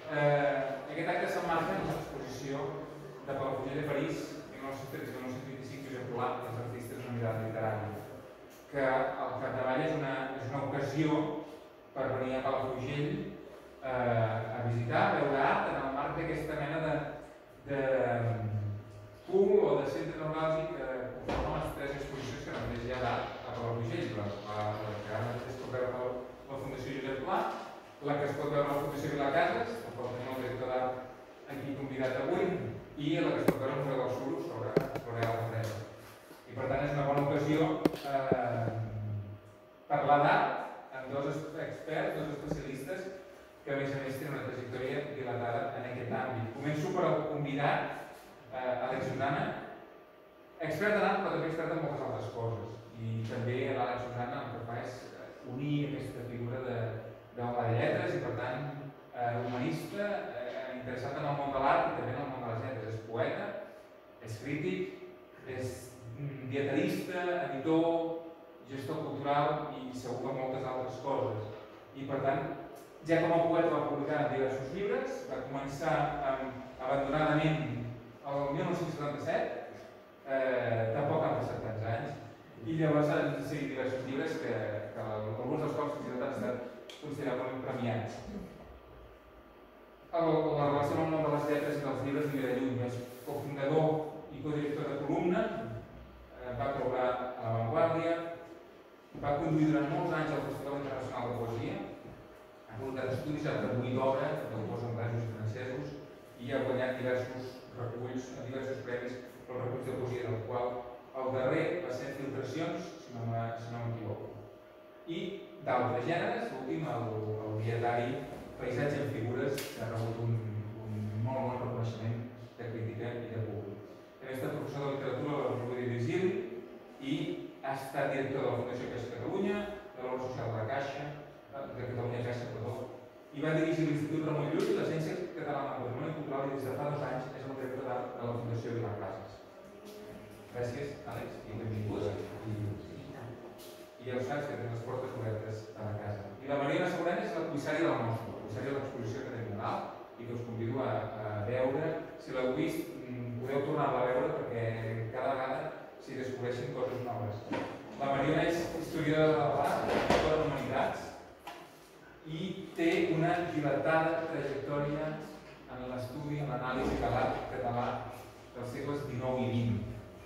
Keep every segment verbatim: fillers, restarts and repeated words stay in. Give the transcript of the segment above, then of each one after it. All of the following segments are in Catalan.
Aquest acte s'emmarca en l'exposició de Palafrugell a París mil nou-cents tretze mil nou-cents vint-i-cinc que Josep Pla i els artistes d'una mirada literària, que al capdavall és una, és una ocasió per venir a Palafrugell eh, a visitar, a veure art en el marc d'aquesta mena de, de pool o de centre neuràlgic que conformen les tres exposicions que només hi ha d'art a Palafrugell, la, la, la que ara es pot veure a la Fundació Josep Pla, la que es pot veure a la Fundació Vilacases, que pot tenir el director d'art aquí convidat avui, i la que es pot veure al Museu del Suro sobre, sobre la freda. I per tant és una bona ocasió eh, parlar d'art amb dos experts, dos especialistes que a més a més tenen una trajectòria dilatada en aquest àmbit. Començo per el convidat, eh, Àlex Susana, expert en art però també expert en moltes altres coses. I també l'Àlex Susana el que fa és unir aquesta figura de, d'home de lletres i per tant eh, humanista, eh, interessat en el món de l'art i també en el món de les lletres. És poeta, és crític, és dietarista, editor, gestor cultural i segur que moltes altres coses. I per tant, ja com a poeta va publicar diversos llibres, va començar amb abandonadament el mil nou-cents setanta-set, eh, tampoc han passat tants anys, i llavors han seguit diversos llibres que, que alguns dels quals fins i tot han estat considerablement premiats. El, la relació amb el món de les lletres i dels llibres li ve de lluny. És cofundador i codirector de Columna, eh, va col·laborar a La Vanguardia, va conduir durant molts anys el Festival Internacional de Poesia, ha publicat estudis, ha traduït obres d'autors anglesos i francesos i ha guanyat diversos reculls, diversos premis pels reculls de poesia, del qual el darrer va ser Filtracions, si no m'equivoco. I d'altres gèneres, l'últim, el, el dietari Paisatge en figures, que ha rebut un, un molt bon reconeixement de crítica i de públic. També ha estat professor de literatura a la Rovira i Virgili i ha estat director de la Fundació Caixa Catalunya, de l'Obra Social de la Caixa, de Catalunya Caixa, perdó, i va dirigir l'Institut Ramon Llull i l'Agència Catalana de Patrimoni Cultural i des de fa dos anys és el director d'art de la Fundació Vilacases. Gràcies, Àlex, i benvingut. I ja ho saps, que tens les portes obertes a la casa. I la Mariona Segurana és la comissària de la mostra, la comissària de l'exposició que tenim dalt i que us convido a, a veure. Si l'heu vist, podeu tornar-la a veure perquè cada vegada s'hi descobreixen coses noves. La Mariona és historiadora de l'art, de les humanitats, i té una dilatada trajectòria en l'estudi, en l'anàlisi de l'art català dels segles dinou i vint.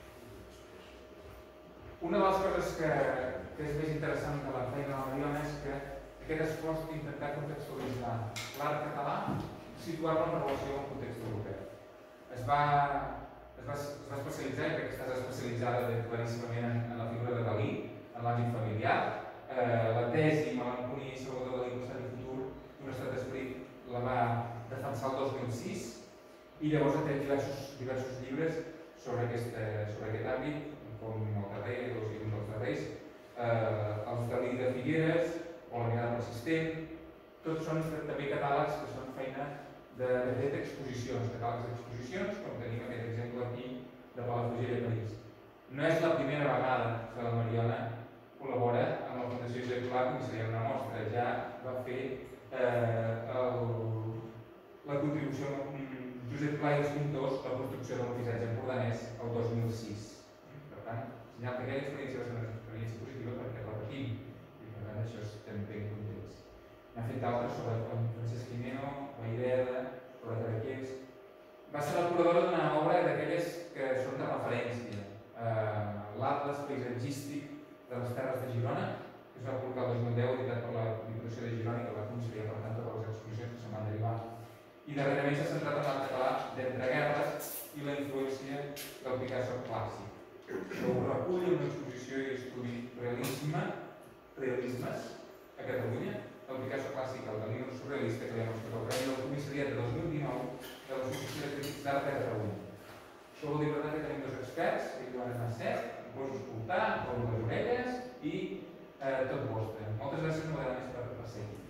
Una de les coses que, que és més interessant de la feina de la Mariona és que aquest esforç d'intentar contextualitzar l'art català, situar-lo en relació amb el context europeu. Es va, es va, es va especialitzar, i crec que estàs especialitzada claríssimament en, en la figura de Dalí, en l'àmbit familiar. Eh, la tesi Malencuny i Salvador Dalí, passat i futur, d'un estat d'esperit, la va defensar el dos mil sis i llavors ha tret diversos, diversos llibres sobre aquest, sobre aquest àmbit, com el darrer, o sigui, un dels darrers, eh, els Dalí de Figueres o la mirada persistent. Tots són també catàlegs que són feina de, de fet exposicions, catàlegs d'exposicions, com tenim aquest exemple aquí de Palafrugell a París. No és la primera vegada que la Mariona col·labora amb la Fundació Josep Pla, com seria una mostra. Ja va fer eh, el, la contribució amb Josep Pla i els pintors a la construcció del paisatge empordanès el dos mil sis. Per tant, senyal que aquella experiència va ser una experiència positiva perquè la repetim. I per tant, això estem ben contents. N'ha fet d'altres sobre el Francesc Gimeno, Vaireda, sobre Caraqués. Va ser la curadora d'una obra d'aquelles que són de referència. Eh, L'Atles paisatgístic de les Terres de Girona, que es va publicar el dos mil deu, editat per la Diputació de Girona i que va aconseguir, per tant, totes les exposicions que se'n van derivar. I darrerament s'ha centrat en l'art català d'entreguerres i la influència del Picasso clàssic. Això ho recull en una exposició i estudi realisme, realismes a Catalunya, el Picasso clàssic, el Dalí surrealista, que li ha mostrat el premi del Comissariat de dos mil dinou de l'Associació de Crítics d'Art de Catalunya. Això vol dir, per tant, que tenim dos experts, el Joan Marcet, vos escoltar, obro les orelles i eh, tot vostre. Moltes gràcies una vegada més per, per ser aquí.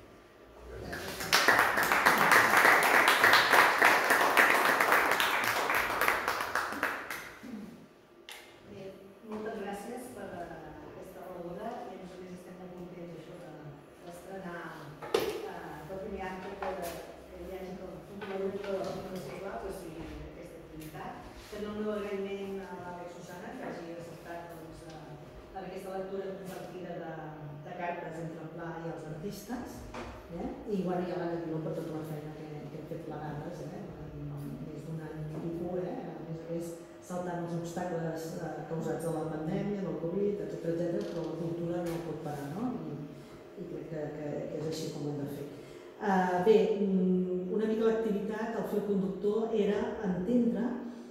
Bé, moltes gràcies per aquesta rodona i a més a més estem molt contents això d'estrenar el primer acte que hi hagi cartes, més d'un any i pico, a més a més saltant els obstacles causats de la pandèmia, del Covid, etcètera, però la cultura no pot parar, no? I crec que és així com ho hem de fer. Bé, una mica l'activitat, el fil conductor, era entendre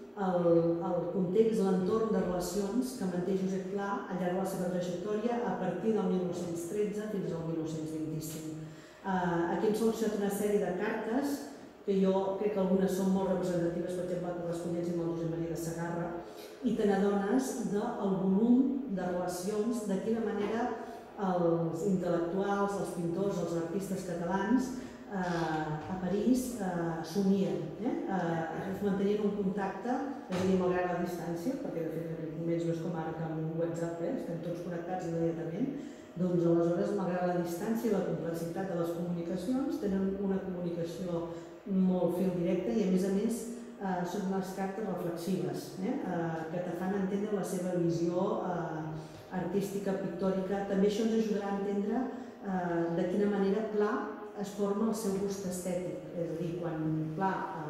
el context, l'entorn de relacions que manté Josep Pla al llarg de la seva trajectòria a partir del mil nou-cents tretze fins al mil nou-cents vint-i-cinc. Aquí hem seleccionat una sèrie de cartes que jo crec que algunes són molt representatives, per exemple, la correspondència amb el Josep Maria de Segarra, i te n'adones del volum de relacions, de quina manera els intel·lectuals, els pintors, els artistes catalans a París s'unien, es mantenien un contacte, és a dir, malgrat la distància, perquè de fet en aquells moments no és com ara que amb un WhatsApp estem tots connectats immediatament, doncs aleshores, malgrat la distància i la complexitat de les comunicacions, tenen una comunicació molt fil directe i a més a més són unes cartes reflexives que te fan entendre la seva visió artística, pictòrica. També això ens ajudarà a entendre de quina manera Pla es forma el seu gust estètic, és a dir, quan Pla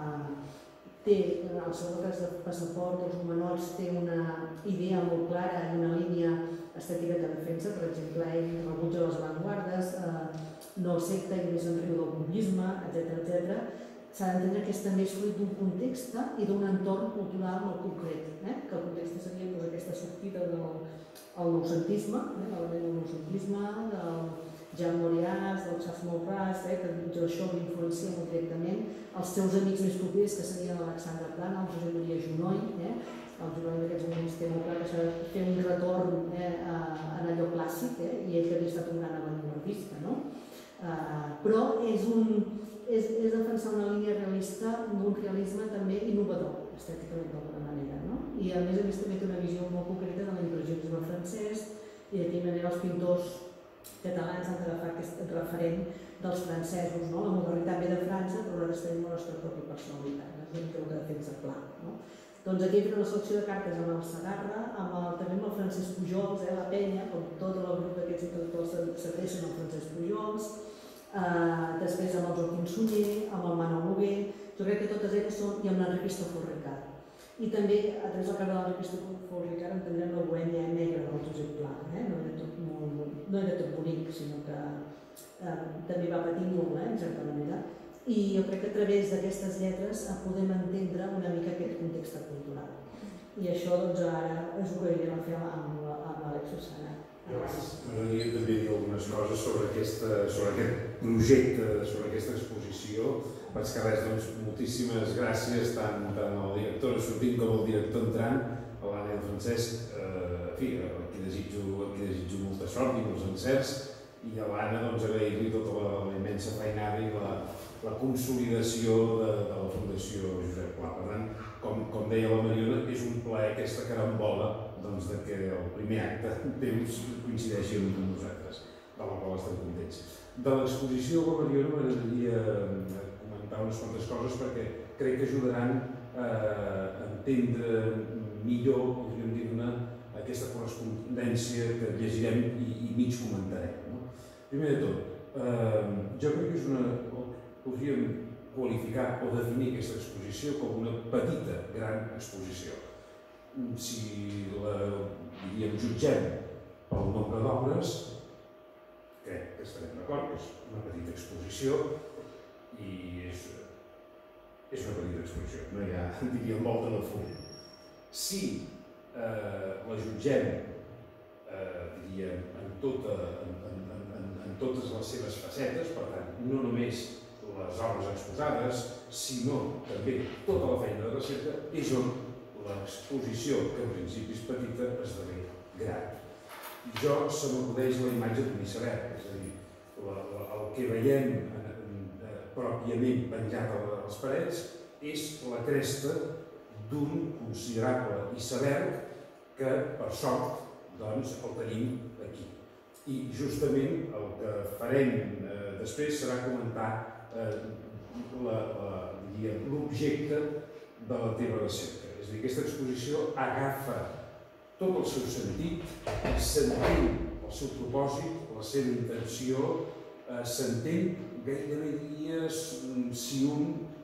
té el seu cas de passaport, els humanoids, té una idea molt clara i una línia estètica que defensa, per exemple, ell rebutja les avantguardes, no accepta i més en riu del cubisme, etcètera. S'ha d'entendre que és també fruit d'un context i d'un entorn cultural molt concret, que el context seria aquesta sortida del noucentisme, l'element del noucentisme, del Jean Morias, del Charles Maurras, que això l'influencia molt directament, els seus amics més propers, que serien l'Alexandre Plana, el Josep Maria Junoy, el Junoy en aquests moments té molt clar que s'ha de fer un retorn en allò clàssic, i ell que havia estat un gran avantguardista, però és defensar una línia realista d'un realisme també innovador, estèticament d'alguna manera, i a més a més també té una visió molt concreta de l'impressionisme francès i de quina manera els pintors catalans han d'agafar aquest referent dels francesos. La modernitat ve de França, però nosaltres tenim la nostra pròpia personalitat, és una mica el que defensa Pla. Doncs aquí hem fet una selecció de cartes amb el Segarra, també amb el Francesc Pujols, la Penya, com tot el grup d'aquests intel·lectuals s'adrecen al Francesc Pujols, després amb el Joaquim Sunyer, amb el Manol Noguer, jo crec que totes elles són, i amb l'Enric Cristòfol Ricard. I també, a través del carrer de l'Enric Cristòfol Ricard, entendrem la bohèmia negra del Josep Pla. No era tot bonic, sinó que també va patir molt, en certa manera. I jo crec que a través d'aquestes lletres podem entendre una mica aquest context cultural. I això ara és el que anirem a fer amb l'Àlex Susana. M'agradaria també dir algunes coses sobre aquest projecte, sobre aquesta exposició. Vaig que res, doncs, moltíssimes gràcies tant al director sortint com al director entrant, a l'Anna i al Francesc. En fi, a qui desitjo molta sort i molts encerts, i a l'Anna agrair-li tota la immensa feinada i la consolidació de la Fundació Josep Pla. Per tant, com deia la Mariona, és un plaer aquesta carambola que el primer acte temps coincideixi amb nosaltres, de la qual estem contents. De l'exposició, la Mariona, m'agradaria comentar unes quantes coses perquè crec que ajudaran a entendre millor, podríem dir-ne, aquesta correspondència que llegirem i mig comentarem. Primer de tot, jo crec que és una... podríem qualificar o definir aquesta exposició com una petita gran exposició. Si la jutgem pel nombre d'obres, crec que estarem d'acord, que és una petita exposició i és una petita exposició, no hi ha, diríem, volta de full. Si la jutgem, diríem, en totes les seves facetes, per tant, no només les obres exposades, sinó també tota la feina de recerca, és on l'exposició, que en principi és petita, esdevé gran. Jo se m'acudeix la imatge d'un iceberg, és a dir, el que veiem pròpiament penjat a les parets és la cresta d'un considerable iceberg que, per sort, doncs el tenim aquí. I justament el que farem després serà comentar l'objecte de la teva recerca. És a dir, aquesta exposició agafa tot el seu sentit, s'entén el seu propòsit, la seva intenció, s'entén gairebé diria si un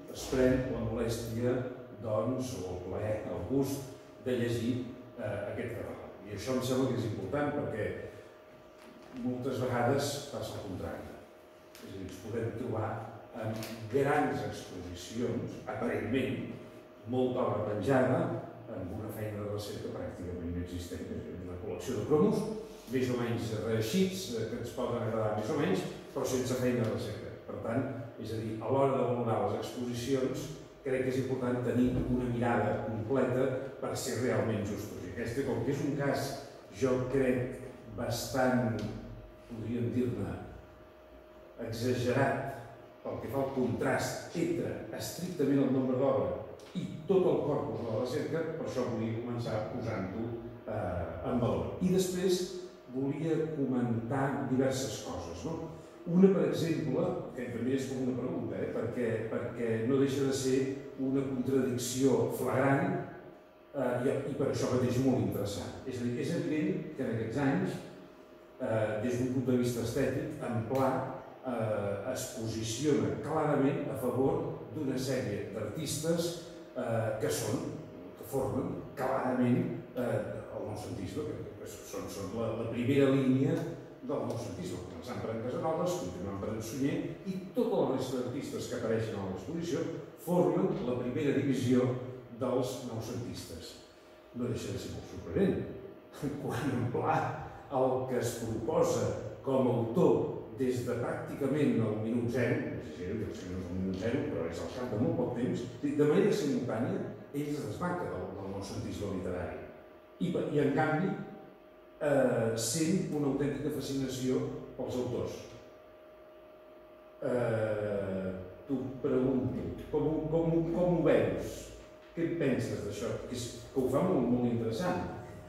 es pren la molèstia, doncs, o el plaer, el gust de llegir eh, aquest català. I això em sembla que és important perquè moltes vegades passa el contrari. És a dir, ens podem trobar en grans exposicions, aparentment, molta obra penjada, amb una feina de recerca pràcticament inexistent. És una col·lecció de cromos, més o menys reeixits, que ens poden agradar més o menys, però sense feina de recerca. Per tant, és a dir, a l'hora de valorar les exposicions, crec que és important tenir una mirada completa per ser realment justos. I aquesta, com que és un cas, jo crec, bastant, podríem dir-ne, exagerat pel que fa al contrast entre estrictament el nombre d'obra i tot el corpus de la recerca, per això volia començar posant-ho eh, en valor. I després volia comentar diverses coses. No? Una, per exemple, que també és com una pregunta, eh, perquè, perquè no deixa de ser una contradicció flagrant eh, i, i per això mateix molt interessant. És a dir, és evident que en aquests anys, eh, des d'un punt de vista estètic, en pla eh, es posiciona clarament a favor d'una sèrie d'artistes eh, que són, que formen clarament eh, el noucentisme, que, que són, són la, la primera línia del noucentisme. Començant per en Casanovas, continuant per en Sunyer, i tota la resta d'artistes que apareixen a l'exposició formen la primera divisió dels noucentistes. No deixa de ser molt sorprenent quan en Pla el que es proposa com a autor des de pràcticament el minut zero, no sé si no és el minut zero, però és al cap de molt poc temps, de manera simultània, ell es desmarca del, del noucentisme literari. I, i en canvi, eh, sent una autèntica fascinació pels autors. Eh, T'ho pregunto, com, com, com ho veus? Què en penses d'això? Que, és, que ho fa molt, molt interessant.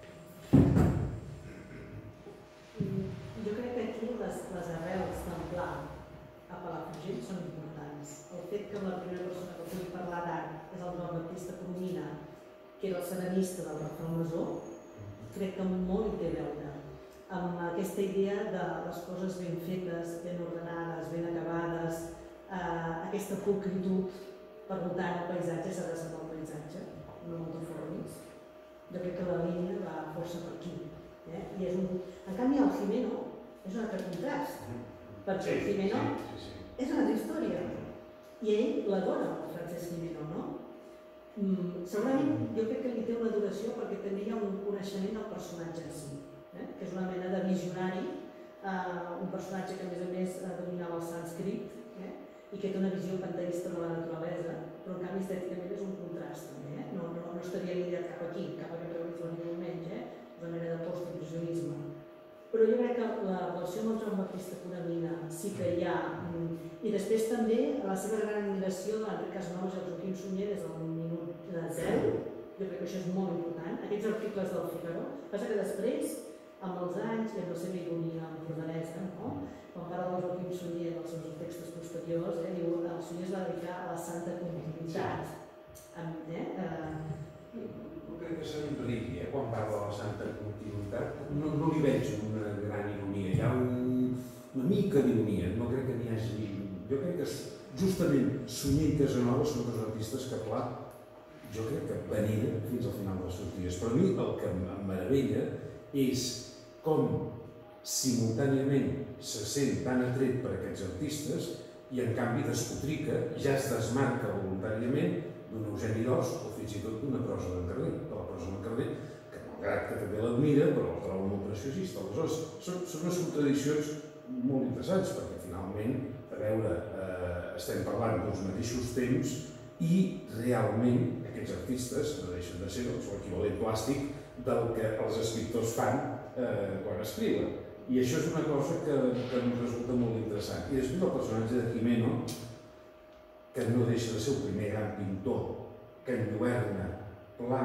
Jo crec que aquí les, les arrels d'en Pla a Palafrugell són importants. El fet que la primera persona que pugui parlar d'art és el Joan Baptista Coromina, que era el ceramista del Reframasó, crec que molt hi té a veure amb aquesta idea de les coses ben fetes, ben ordenades, ben acabades, eh, aquesta pulcritud. Per tant, el paisatge s'ha de ser el paisatge, no el de fornis. Jo crec que la línia va força per aquí. Eh? I és un... En canvi, el Gimeno és un altre contrast, perquè el Gimeno sí, sí, sí. és una altra història. I ell l'adora, el Francesc Gimeno, no? Mm, segurament jo crec que li té una adoració perquè també hi ha un coneixement del personatge en si, eh? Que és una mena de visionari, eh, un personatge que a més a més eh, dominava el sànscrit, eh? I que té una visió pantallista de la naturalesa, però en canvi estèticament és un contrast també, eh? no, no, no estaria lidiat cap aquí, cap a aquest realisme ni molt menys, eh? És una mena de post-impressionisme. Però jo crec que la relació amb el Joan Baptista Coromina sí que hi ha, i després també la seva gran admiració d'Enric Casanovas i el Joaquim Sunyer des del minut zero, jo crec que això és molt important, aquests articles del Figaro, passa que després, amb els anys i amb la seva ironia empordanesa, no? Quan parla del Joaquim Sunyer dels seus textos posteriors, eh? Diu que el Sunyer es va dedicar a la santa continuïtat. Eh? Eh, Jo crec que se m'enrigui, eh, quan parla de la santa continuïtat. No, no li veig una gran ironia, hi ha un, una mica d'ironia, no crec que n'hi hagi... Jo crec que justament Sunyer i Casanovas són dos artistes que, clar, jo crec que veneren fins al final dels seus dies. Però a mi el que em meravella és com simultàniament se sent tan atret per aquests artistes i en canvi despotrica, ja es desmarca voluntàriament d'un Eugeni d'Ors o fins i tot d'una prosa d'en Carner, de la prosa d'en Carner, que malgrat que també l'admira, però la troba molt preciosista. Aleshores, són, són unes contradiccions molt interessants, perquè finalment, a veure, eh, estem parlant dels mateixos temps i realment aquests artistes no deixen de ser doncs, l'equivalent plàstic del que els escriptors fan eh, quan escriuen. I això és una cosa que, que em resulta molt interessant. I després el personatge de Gimeno, que no deixa de ser el primer gran pintor que enlluerna Pla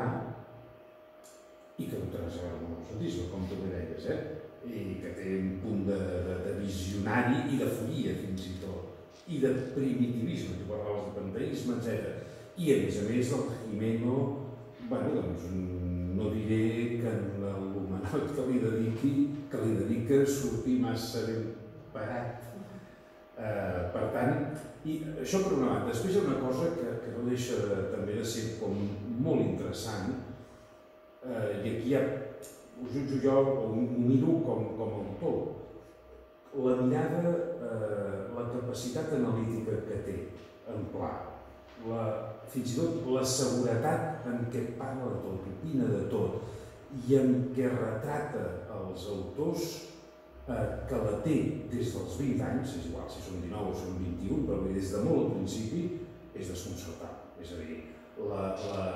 i que no té res a veure amb el noucentisme, com tu bé deies, eh? I que té un punt de, de, de visionari i de folia fins i tot, i de primitivisme, tu parlaves de panteisme, etcètera. I a més a més el Gimeno, bueno, doncs no diré que en l'homenot que li dediqui, que li dedica sortir massa ben parat. Eh, per tant, i això per una banda. Després hi ha una cosa que, que no deixa de, també de ser com molt interessant, eh, i aquí ja ho jutjo jo, o ho miro com, com a autor. La mirada, eh, la capacitat analítica que té en Pla, la, fins i tot la seguretat en què parla de tot, opina de tot, i en què retrata els autors eh, que la té des dels vint anys, és igual si són dinou o són vint-i-un, però des de molt al principi és desconcertant. És a dir, la, la,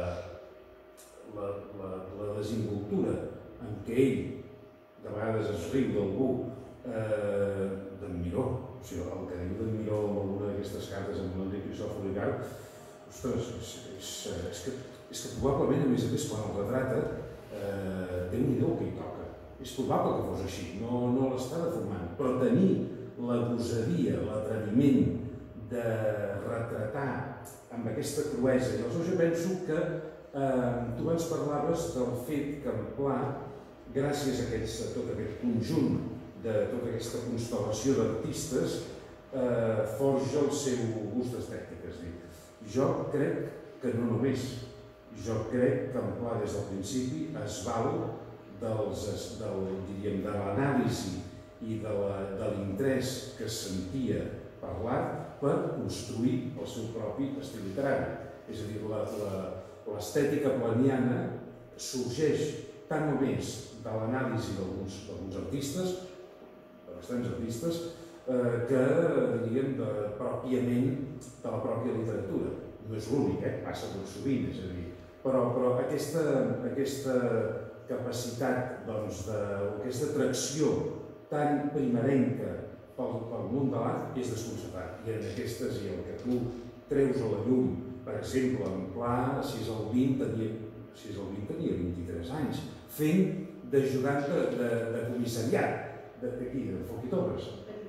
la, la, la desenvoltura en què ell de vegades es riu d'algú, eh, d'en Miró, o sigui, el que diu d'en Miró en alguna d'aquestes cartes amb l'Enric Cristòfol Ricard, ostres, és, és, és, que, és que probablement, a més a més, quan el retrata, eh, Déu-n'hi-do que hi toca. És probable que fos així, no, no l'està deformant, però tenir la gosadia, l'atreviment de retratar amb aquesta cruesa, i aleshores jo penso que eh, tu abans parlaves del fet que en Pla, gràcies a, aquests, a tot aquest conjunt, de tota aquesta constel·lació d'artistes, eh, forja el seu gust estètic. És dir, jo crec que no només, jo crec que en Pla des del principi es val dels, del, diríem, de l'anàlisi i de l'interès que sentia per l'art per construir el seu propi estil literari. És a dir, l'estètica planiana sorgeix tant o més de l'anàlisi d'alguns artistes, de bastants artistes, eh, que, diríem, de, pròpiament de la pròpia literatura. No és l'únic, eh? Passa tot sovint, és a dir, però, però aquesta, aquesta capacitat, doncs, de, aquesta atracció tan primerenca pel, pel món de l'art és desconcertant. I en aquestes, i el que tu treus a la llum, per exemple, en Pla, si és el vint, tenia, si és el vint, tenia vint-i-tres anys, fent d'ajudant de, de, de comissariat d'aquí, de Foc-i-Torres.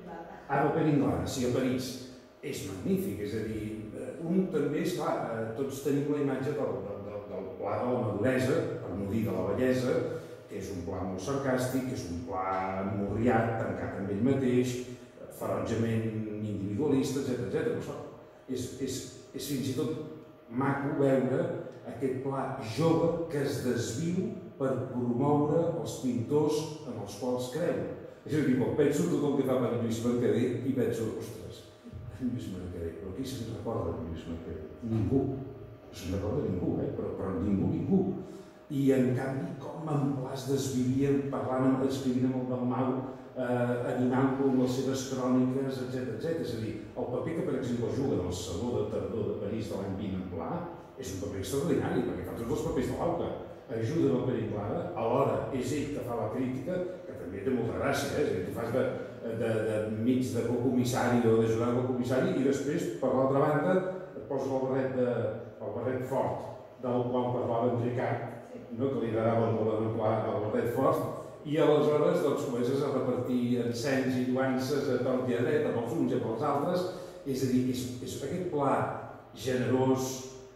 Ah, del Peringlada, sí, a París. És magnífic, és a dir, un també, és clar, tots tenim la imatge del, del, del Pla de la maduresa, per no dir de la bellesa, que és un Pla molt sarcàstic, que és un Pla morriat, tancat amb ell mateix, ferotgement individualista, etcètera, etcètera. És, és, és fins i tot maco veure aquest Pla jove que es desviu per promoure els pintors en els quals creu. És a dir, quan penso tot el que fa per Lluís Mercader i penso, ostres, Lluís Mercader, però qui se'n recorda de Lluís Mercader? Ningú. No se'n recorda ningú, eh? però, però ningú, ningú. I en canvi, com en Pla es desvivia parlant, escrivint amb el Dalmau, eh, animant-lo amb les seves cròniques, etcètera, etcètera. És a dir, el paper que, per exemple, juga en el Saló de Tardor de París de l'any vint en Pla és un paper extraordinari, perquè fa tots els papers de l'Auca. Ajuda el Peringlada, alhora és ell que fa la crítica, que també té molta gràcia, eh? És a dir, tu fas de, de, de mig de co-comissari o d'ajudant del comissari i després, per l'altra banda, et poses el barret, de, el barret fort, del qual parlava en Ricard, no? Que li agrada molt en Pla el barret fort, i aleshores doncs, comences a repartir encenys i lluances a tort i a dret, amb els uns i amb els altres, és a dir, és, és aquest Pla generós,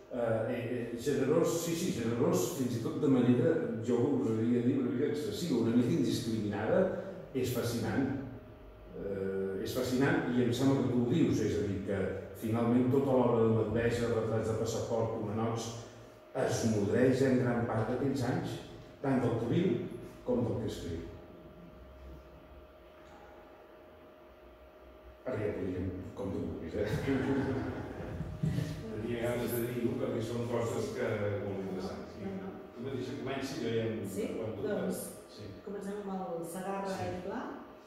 Eh, generós, sí, sí, generós, fins i tot de manera, jo us hauria de dir, una mica excessiva, una mica indiscriminada, és fascinant. Eh, és fascinant i em sembla que tu ho dius, és a dir, que finalment tota l'obra de maduresa, retrats de passaport, Comanots, es nodreix en gran part d'aquells anys, tant del que viu com del que escriu. Ara ja podríem, com tu vulguis, eh? Tenia ganes de dir-ho perquè són coses que molt interessants. Tu mateixa comenci, jo ja em... Sí, doncs comencem amb el Segarra i Pla.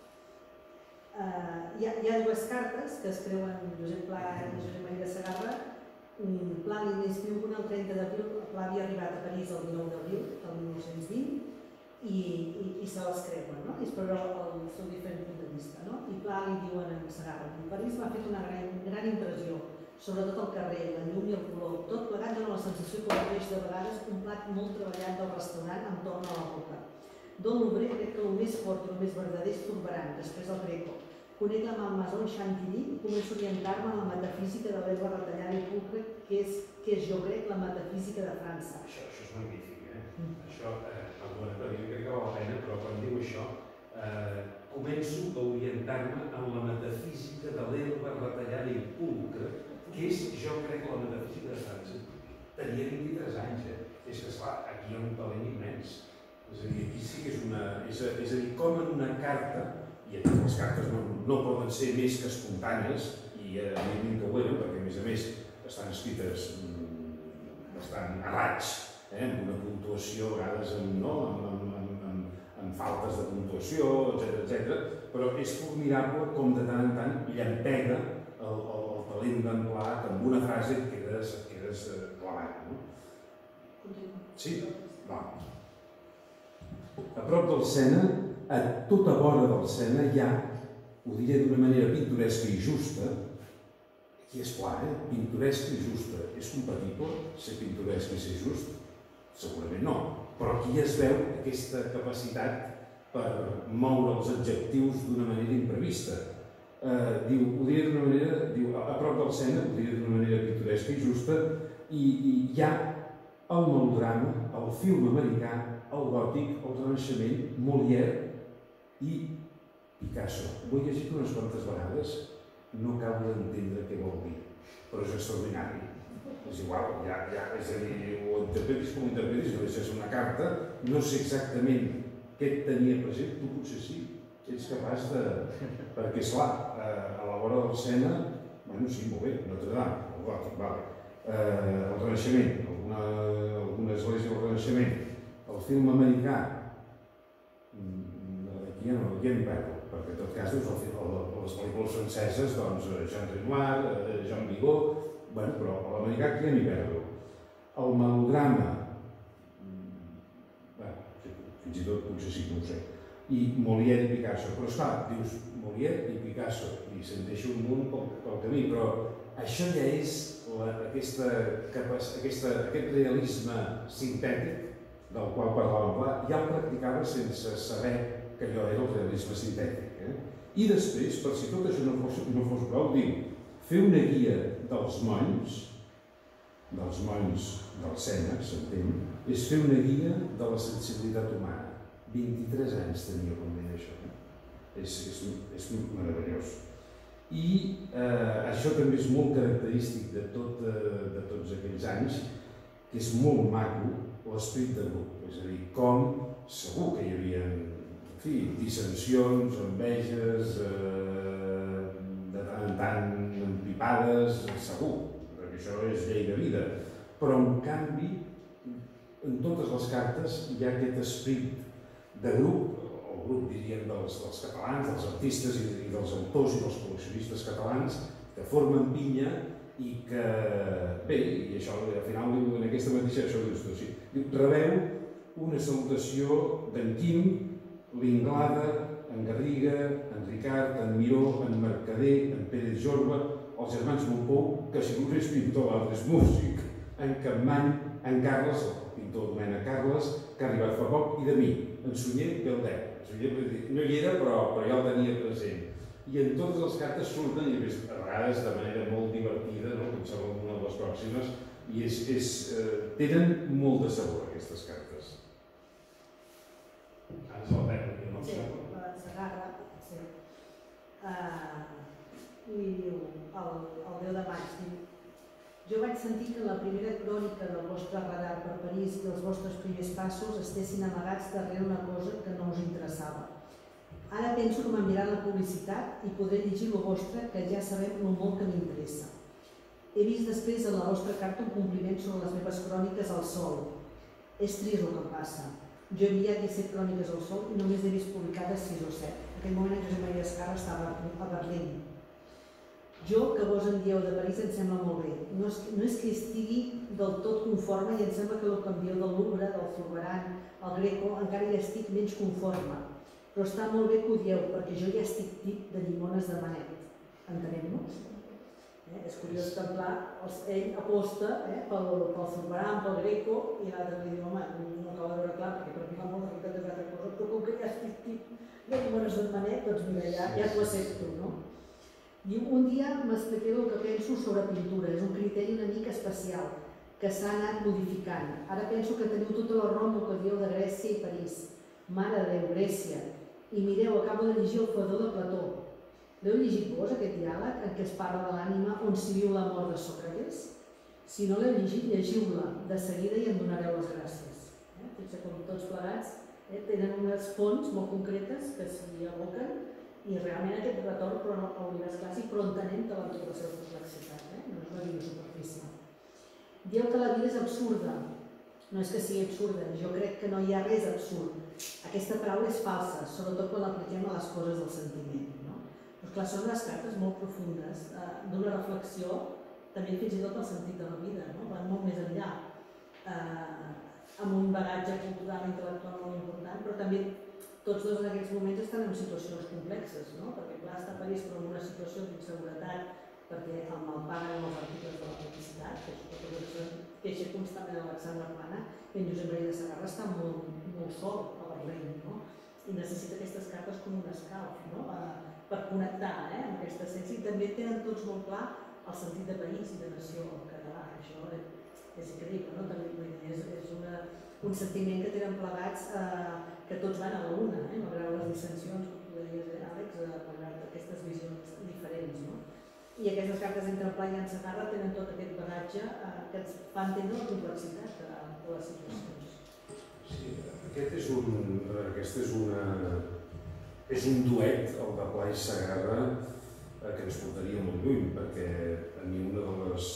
Hi ha dues cartes que es creuen Josep Pla i Josep Maria Segarra. Pla li escriu una el trenta d'abril, Pla havia arribat a París el dinou d'abril del mil nou-cents vint i se les creuen, no? I es veu el seu diferent punt de vista, no? I Pla li diuen a Segarra: París m'ha fet una gran impressió, sobretot el carrer, la llum i el color. Tot plegat dona la sensació que ofereix de vegades un plat molt treballat del restaurant entorn a la boca. Don l'obrer crec que el més fort i el més verdader és Zurbarán, després el Greco. Conec la Malmaison Chantilly i començo a orientar-me en la metafísica de l'herba retallada i pulcre, que és, que és, jo crec, la metafísica de França. Això, això és magnífic, eh? Mm. Això, eh, perdona, perquè crec que val la pena, però quan diu això, començo a orientar-me en la metafísica de l'herba retallada i pulcra, que és, jo crec, la metafísica de França. Tenia vint-i-tres anys, eh? És que, esclar, aquí hi ha un talent immens. És a dir, aquí sí que és una... És a, és a dir, com en una carta, i aquí les cartes no, no poden ser més que espontànies, i evidentment que ho eren, perquè a més a més estan escrites bastant a raig, eh? Amb una puntuació, a vegades amb, no? amb, amb, amb, amb, amb faltes de puntuació, etcètera, etcètera, però és formidable com de tant en tant llampega el, el, el talent d'en Pla, que amb una frase et quedes, et quedes clavant. No? Sí? Va. A prop del Sena, a tota vora del Sena, hi ha, ho diré d'una manera pintoresca i justa, aquí és clar, eh? Pintoresca i justa. És compatible ser pintoresc i ser just? Segurament no, però aquí es veu aquesta capacitat per moure els adjectius d'una manera imprevista. Eh, diu, ho diré d'una manera, diu, a prop del Sena, ho diré d'una manera pintoresca i justa, i, i hi ha el melodrama, el film americà, el gòtic, el renaixement, Molière i Picasso. Ho he llegit unes quantes vegades, no acabo d'entendre què vol dir, però és extraordinari. És igual, ja, ja, és a dir, ho interpretis com ho interpretis, no deixes una carta, no sé exactament què et tenia present, tu potser sí, ets capaç de... Perquè, esclar, a la vora del Sena, bueno, sí, molt bé, Notre Dame, el gòtic, vale. El Renaixement, alguna, alguna església del Renaixement, el film americà, aquí ja no, ja m'hi perdo, perquè en tot cas, doncs, les pel·lícules franceses, doncs, Jean Renoir, Jean Vigo, bueno, però a l'americà aquí ja m'hi perdo. El melodrama, bueno, fins i tot potser sí que no ho sé, i Molière i Picasso, però esclar, dius Molière i Picasso, i se'n deixa un munt pel, pel camí, però això ja és la, aquesta, aquesta, aquest realisme sintètic del qual parlava Pla, ja el practicava sense saber que allò era el realisme sintètic. Eh? I després, per si tot això no fos, no fos prou, diu, fer una guia dels monys, dels monys del Sena, s'entén, és fer una guia de la sensibilitat humana. vint-i-tres anys tenia quan deia això. És, és, és meravellós. I eh, això també és molt característic de, tot, eh, de tots aquells anys, que és molt maco l'esperit de grup. És a dir, com segur que hi havia, en fi, dissensions, enveges, eh, de tant en tant empipades, segur, perquè això és llei de vida. Però, en canvi, en totes les cartes hi ha aquest esperit de grup, el grup, diríem, dels, dels catalans, dels artistes i, i dels autors i dels col·leccionistes catalans, que formen pinya i que, bé, i això al final diu en aquesta mateixa, això dius tu, sí, diu, rebeu una salutació d'en Quim, l'Inglada, en Garriga, en Ricard, en Miró, en Mercader, en Pérez Jorba, els germans Montpou, que si un és pintor, l'altre és músic, en Capmany, en Carles, el pintor Domènec Carles, que ha arribat fa poc, i de mi, en Sunyer Beldeu. No hi era, però, però ja el tenia present. I en totes les cartes surten, i a vegades de manera molt divertida, no? Com sembla una de les pròximes, i és, és, eh, tenen molt de sabor, aquestes cartes. Ara és el Beca, no? Sí, la Sagarra, sí. Uh, I diu, el, el deu de maig, diu, jo vaig sentir que la primera crònica del vostre radar per París i els vostres primers passos estessin amagats darrere una cosa que no us interessava. Ara penso que m'enviaran la publicitat i podré llegir lo vostre, que ja sabem lo molt que m'interessa. He vist després en la vostra carta un compliment sobre les meves cròniques al Sol. És trist el que em passa. Jo he enviat disset cròniques al Sol i només he vist publicades sis o set. En aquell moment en Josep Maria Escarra estava a Berlín. Jo, que vos en dieu de París, em sembla molt bé. No és, no és que estigui del tot conforme i em sembla que el que em dieu del Louvre, del Zurbarán, el Greco, encara hi estic menys conforme. Però està molt bé que ho dieu, perquè jo ja estic tip de llimones de Manet. Entenem-nos? Eh? És curiós que en Pla, ell aposta eh, pel, pel Zurbarán, pel Greco, i l'altre li diu, home, no acaba de veure clar, perquè per mi fa molt de riquet de altra cosa, però com que ja estic tip de llimones de Manet, doncs mira, ja, ja t'ho accepto, no? Diu, un dia m'expliqué el que penso sobre pintura, és un criteri una mica especial, que s'ha anat modificant. Ara penso que teniu tota la raó amb el que dieu de Grècia i París. Mare de Déu, Grècia. I mireu, acabo de llegir El Fedor de Plató. L'heu llegit vos, aquest diàleg, en què es parla de l'ànima on s'hi viu l'amor de Sòcrates? Si no l'heu llegit, llegiu-la de seguida i em donareu les gràcies. Eh? Potser com tots plegats eh, tenen unes fonts molt concretes que s'hi aboquen i realment aquest retorn però no, a l'univers clàssic, però entenem que va tota la seva complexitat, eh? No és una vida superfície. Dieu que la vida és absurda. No és que sigui absurda, jo crec que no hi ha res absurd. Aquesta paraula és falsa, sobretot quan l'apliquem a les coses del sentiment. No? Però clar, són unes cartes molt profundes, eh, d'una reflexió, també fins i tot el sentit de la vida, no? Van molt més enllà, eh, amb un bagatge cultural i intel·lectual molt important, però també tots dos en aquests moments estan en situacions complexes, no? Perquè clar, està a París però en una situació d'inseguretat, perquè el malpaguen els articles de la publicitat, que és tot el que queixa constantment Alexandra Plana, i en Josep Maria de Sagarra està molt, molt sol a Berlín, no? I necessita aquestes cartes com un escalf, no? Eh, per connectar eh, amb aquesta essència, i també tenen tots molt clar el sentit de país i de nació català. Això és, és increïble, no? També és, és una, un sentiment que tenen plegats eh, que tots van a la una, eh? Malgrat les dissensions, com tu deies, eh, Àlex, eh, malgrat aquestes visions diferents. No? I aquestes cartes entre Pla i en Sagarra tenen tot aquest bagatge eh, que ens fa entendre la complexitat de, de les situacions. Sí, aquest és un, aquest és una, és un duet, el de Pla i Sagarra, que ens portaria molt lluny, perquè a mi una de les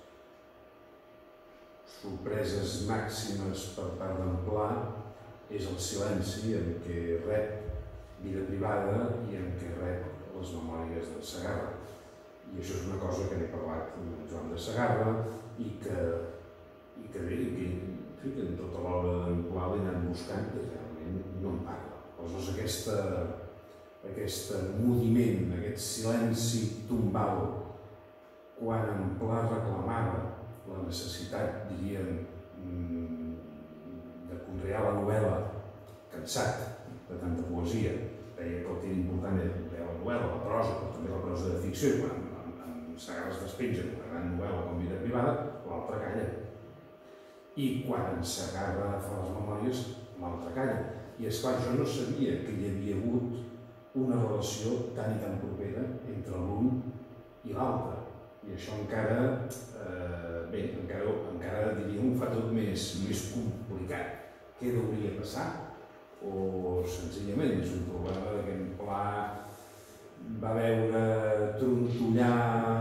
sorpreses màximes per part d'en Pla és el silenci en què rep vida privada i en què rep les memòries de Sagarra. I això és una cosa que n'he parlat amb Joan de Sagarra i que, i que bé, que, que en tota l'obra d'en Pla l'he anat buscant i realment no en parla. Aleshores, aquesta, aquest moviment, aquest silenci tombal, quan en Pla reclamava la necessitat, diríem, de conrear la novel·la, cansat de tanta poesia, deia que el que era important era conrear la novel·la, la prosa, però també la prosa de ficció, i quan en Sagarra es despenja una gran novel·la com Vida privada, l'altre calla. I quan en Sagarra fa les memòries, l'altre calla. I esclar, jo no sabia que hi havia hagut una relació tan i tan propera entre l'un i l'altre. I això encara, eh, bé, encara, encara diríem, ho fa tot més, més complicat. Què hauria passar? O senzillament és un problema que en Pla va veure trontollar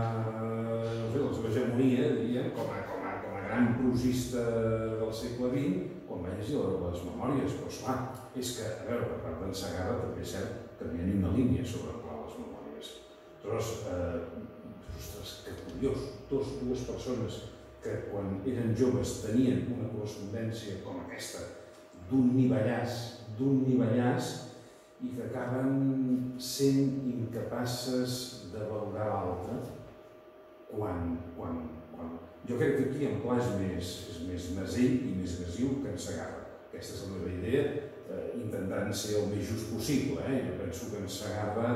no sé, la seva hegemonia, diríem, com a, com a, com a gran prosista del segle vint, quan va llegir les memòries. Però esclar, és que, a veure, per part d'en Sagarra també és cert que no hi ha ni una línia sobre Pla les memòries. Aleshores, eh, ostres, que curiós, dos, dues persones que quan eren joves tenien una correspondència com aquesta, d'un nivellàs, d'un nivellàs, i que acaben sent incapaces de valorar l'altre quan, quan, quan... Jo crec que aquí en Pla és més, és més mesell i més agressiu que en Sagarra. Aquesta és la meva idea, eh, intentant ser el més just possible. Eh? Jo penso que en Sagarra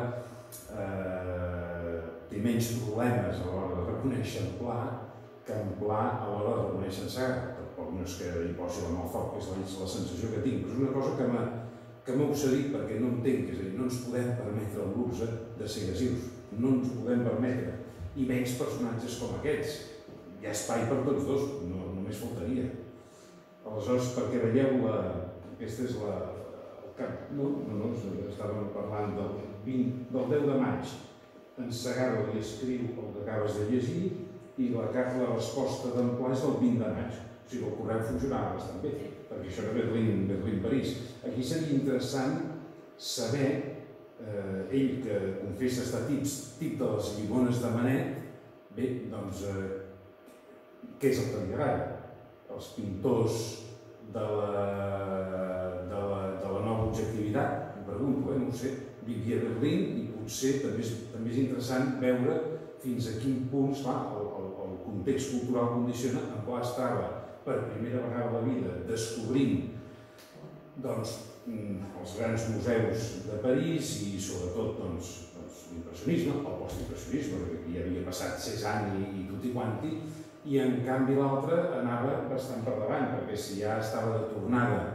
eh, té menys problemes a l'hora de reconèixer en Pla que en Pla a l'hora de reconèixer en Sagarra. Tampoc no és que hi posi la mà al foc, que és la, la sensació que tinc, però és una cosa que m'ha que m'ha obsedit perquè no entenc, és a dir, no ens podem permetre el luxe de ser agressius, no ens ho podem permetre, i menys personatges com aquests. Hi ha espai per tots dos, no, només faltaria. Aleshores, perquè veieu, la, aquesta és la... El cap, no, no, no, estàvem parlant del, vint, del deu de maig. En Sagarra li escriu el que acabes de llegir i la, la resposta d'en Pla és del vint de maig. O sigui, el correu funcionava bastant bé, perquè això era Berlín, Berlín-París. Aquí seria interessant saber, eh, ell que confessa estar tip, tip de les llimones de Manet, bé, doncs, eh, què és el que li agrada? Els pintors de la, de la, de la nova objectivitat, em pregunto, eh, no ho sé, vivia a Berlín i potser també és, també és interessant veure fins a quin punt, clar, el, el, el context cultural condiciona, en Pla estava per primera vegada a la vida descobrint doncs, els grans museus de París i sobretot doncs, doncs, l'impressionisme, el postimpressionisme, perquè aquí havia passat Cézanne i, i tutti quanti, i en canvi l'altre anava bastant per davant, perquè si ja estava de tornada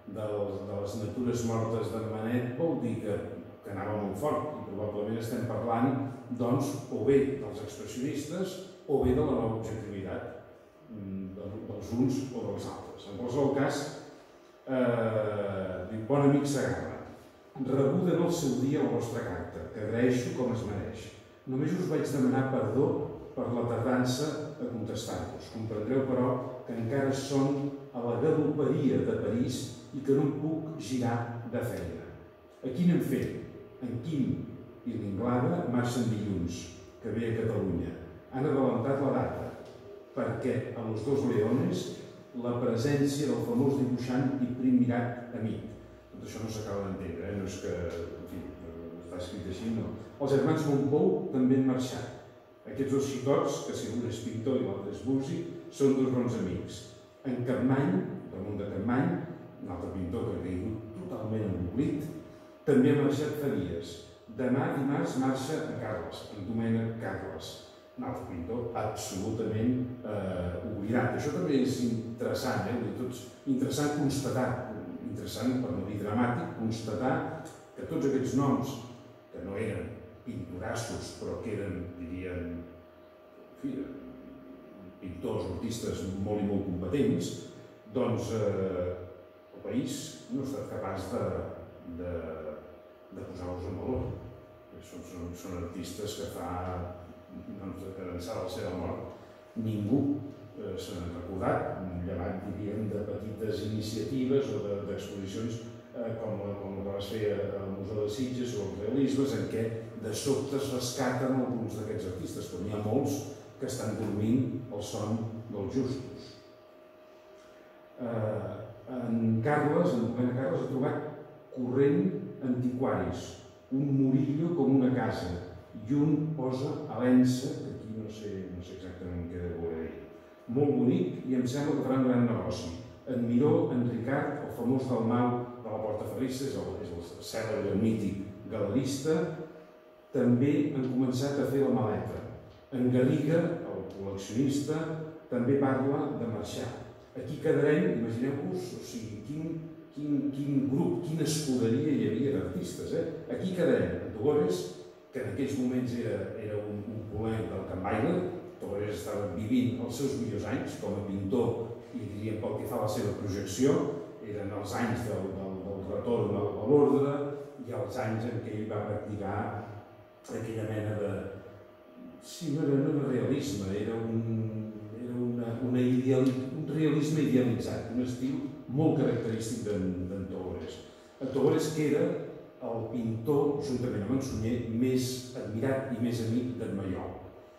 de les natures mortes d'en Manet vol dir que, que anava molt fort i probablement estem parlant doncs, o bé dels expressionistes o bé de la nova objectivitat dels uns o dels altres. En qualsevol cas, eh, diu, bon amic Segarra, rebuda en el seu dia la vostra carta, que agraeixo com es mereix. Només us vaig demanar perdó per la tardança a contestar-vos. Comprendreu, però, que encara són a la galoperia de París i que no em puc girar de feina. Aquí n'hem fet. En Quim i l'Inglada marxen dilluns, que ve a Catalunya. Han adelantat la data, perquè a Los Dos Leones la presència del famós dibuixant i primirat amic. Tot això no s'acaba d'entendre, eh? No és que, en fi, està escrit així, no. Els germans Montpou també han marxat. Aquests dos xicots, que si un és pintor i l'altre és músic, són dos bons amics. En Capmany, Ramon de Capmany, un altre pintor que ha caigut totalment en l'oblit, també ha marxat fa dies. Demà, dimarts, marxa en Carles, en Domènec Carles, un altre pintor absolutament eh, oblidat. Això també és interessant, eh? Tots, interessant constatar, interessant per no dir dramàtic, constatar que tots aquests noms, que no eren pintorassos, però que eren, dirien, en fi, pintors, artistes molt i molt competents, doncs eh, el país no ha estat capaç de, de, de posar-los en valor. Són, són, són artistes que fa, doncs, que d'ençà de la seva mort ningú eh, se n'ha recordat, llevat, diríem, de petites iniciatives o d'exposicions eh, com, com la que vas fer al Museu de Sitges o els realismes, en què de sobte es rescaten alguns d'aquests artistes, però n'hi ha molts que estan dormint el son dels justos. Eh, en Carles, en Domènec Carles, ha trobat corrent antiquaris, un Murillo com una casa, i un posa a l'Ensa, que aquí no sé, no sé exactament què voler dir. Molt bonic i em sembla que farà un gran negoci. En Miró, en Ricard, el famós Dalmau de la Porta Ferrissa, és el, és el cèlebre mític galerista, també han començat a fer la maleta. En Garriga, el col·leccionista, també parla de marxar. Aquí quedarem, imagineu-vos, o sigui, quin, quin, quin grup, quina escuderia hi havia d'artistes. Eh? Aquí quedarem. En Togores, que en aquells moments era, era un, un polèmic del Can Baile, Togores estava vivint els seus millors anys com a pintor i diríem pel que fa a la seva projecció, eren els anys del, del, del retorn a l'ordre i els anys en què ell va practicar aquella mena de... Sí, no era, no era realisme, era un, era una, una ideal, un realisme idealitzat, un estil molt característic d'en Togores. En Togores que era el pintor, juntament amb en Sunyer, més admirat i més amic d'en Maiol.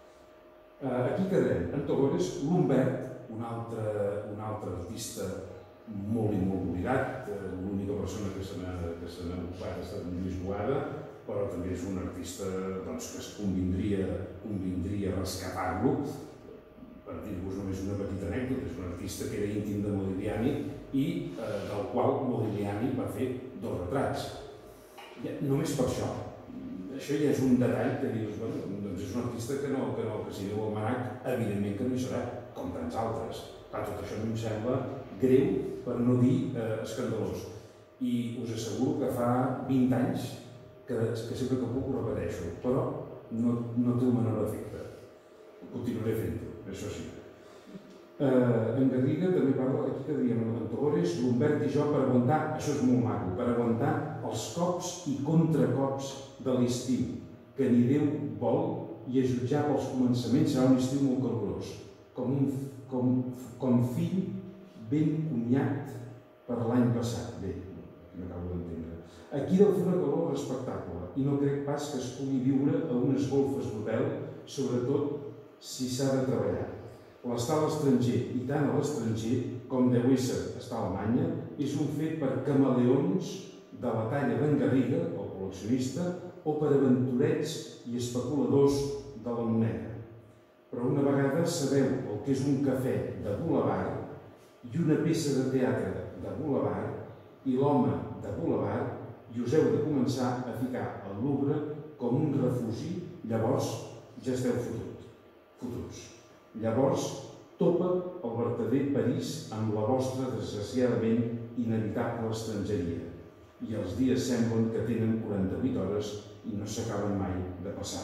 Aquí quedarem. En Togores, l'Humbert, un altre, un altre artista molt i molt oblidat, l'única persona que se n'ha ocupat ha estat Lluís Boada, però també és un artista doncs, que es convindria, convindria rescatar-lo. Per dir-vos només una petita anècdota, és un artista que era íntim de Modigliani i eh, del qual Modigliani va fer dos retrats. Ja, només per això. Això ja és un detall que dius, bueno, doncs és un artista que no, que no, que si diu el Manac, evidentment que no hi serà, com tants altres. Clar, tot això a mi em sembla greu, per no dir eh, escandalós. I us asseguro que fa vint anys que, que sempre que puc ho repeteixo, però no, no té el menor efecte. Continuaré fent-ho, això sí. Eh, en Garriga també parla, aquí que diríem en Togores, l'Humbert i jo per aguantar, això és molt maco, per aguantar els cops i contracops de l'estiu, que ni Déu vol i a jutjar pels començaments serà un estiu molt calorós, com, un, com, com fill ben cunyat per l'any passat. Bé, no acabo d'entendre. Aquí deu fer una calor respectable i no crec pas que es pugui viure a unes golfes d'hotel, sobretot si s'ha de treballar. L'estar a l'estranger i tant a l'estranger com deu ésser estar a Alemanya és un fet per camaleons de la talla d'en Garriga, el col·leccionista, o per aventurets i especuladors de la moneda. Però una vegada sabeu el que és un cafè de boulevard i una peça de teatre de boulevard i l'home de boulevard i us heu de començar a ficar al Louvre com un refugi, llavors ja esteu fotut, fotuts. Llavors topa el vertader París amb la vostra, desgraciadament, inevitable estrangeria. I els dies semblen que tenen quaranta-vuit hores i no s'acaben mai de passar.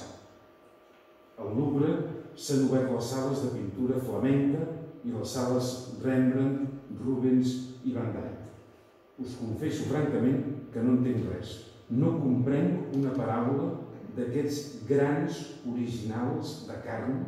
Al Louvre s'han obert les sales de pintura flamenca i les sales Rembrandt, Rubens i Van Dyck. Us confesso francament que no entenc res. No comprenc una paràbola d'aquests grans originals de carn.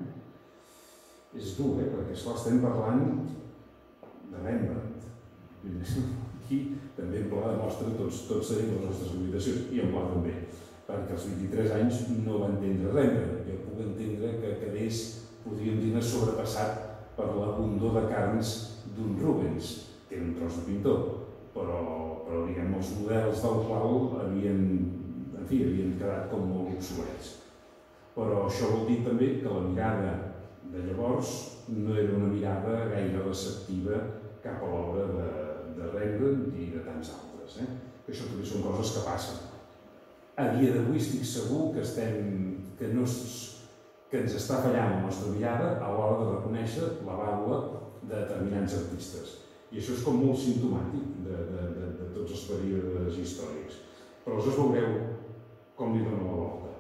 És dur, eh? Perquè esclar, estem parlant de Rembrandt. Aquí també en Pla demostra tots, tots tenim les nostres limitacions, i en Pla també, perquè als vint-i-tres anys no va entendre Rembrandt. Jo puc entendre que quedés, podríem dir, sobrepassat per l'abundor de carns d'un Rubens, que era un tros de pintor, però, però diguem, els models del qual havien, en fi, havien quedat com molt obsolets. Però això vol dir també que la mirada de llavors no era una mirada gaire receptiva cap a l'obra de, de Rembrandt i de tants altres. Eh? Això també són coses que passen. A dia d'avui estic segur que, estem, que, no, que ens està fallant la nostra mirada a l'hora de reconèixer la vàlua de determinats artistes. I això és com molt simptomàtic de, de, de, de tots els períodes històrics. Però aleshores veureu com li dona la volta.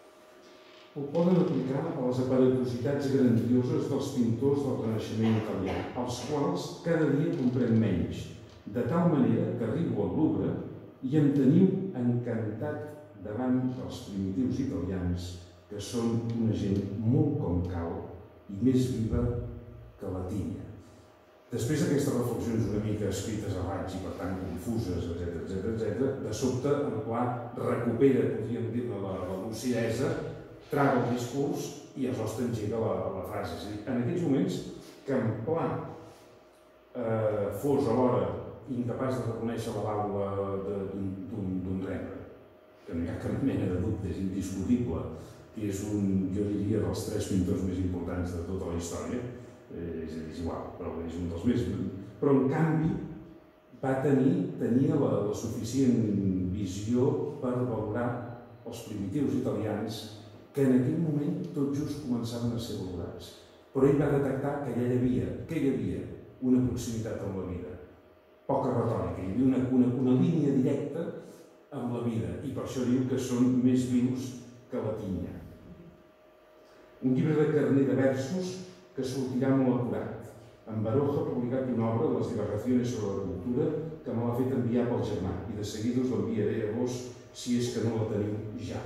Ho poden aplicar a les aparatositats grandioses dels pintors del Renaixement italià, els quals cada dia comprenc menys, de tal manera que arribo al Louvre i em teniu encantat davant dels primitius italians, que són una gent molt com cal i més viva que la tinya. Després d'aquestes reflexions una mica escrites a raig i per tant confuses, etcètera, etcètera, etcètera, de sobte en Pla recupera, podríem dir-ne, la, la lucidesa, traga el discurs i aleshores t'engega la, la frase. És a dir, en aquells moments que en Pla eh, fos alhora incapaç de reconèixer la vàlua d'un Rembrandt, que no hi ha cap mena de dubte, és indiscutible, que és un, jo diria, dels tres pintors més importants de tota la història, eh, és, és igual, però és un dels més... Però en canvi va tenir, tenia la, la suficient visió per valorar els primitius italians que en aquell moment tot just començaven a ser valorats. Però ell va detectar que allà hi havia, que hi havia una proximitat amb la vida, poca retòrica, hi havia una, una, una línia directa amb la vida, i per això diu que són més vius que la tinya. Un llibre de Carner de versos que sortirà molt acurat. En Baroja ha publicat una obra, Les divagaciones sobre la cultura, que me l'ha fet enviar pel germà, i de seguida us l'enviaré a vos si és que no la teniu ja.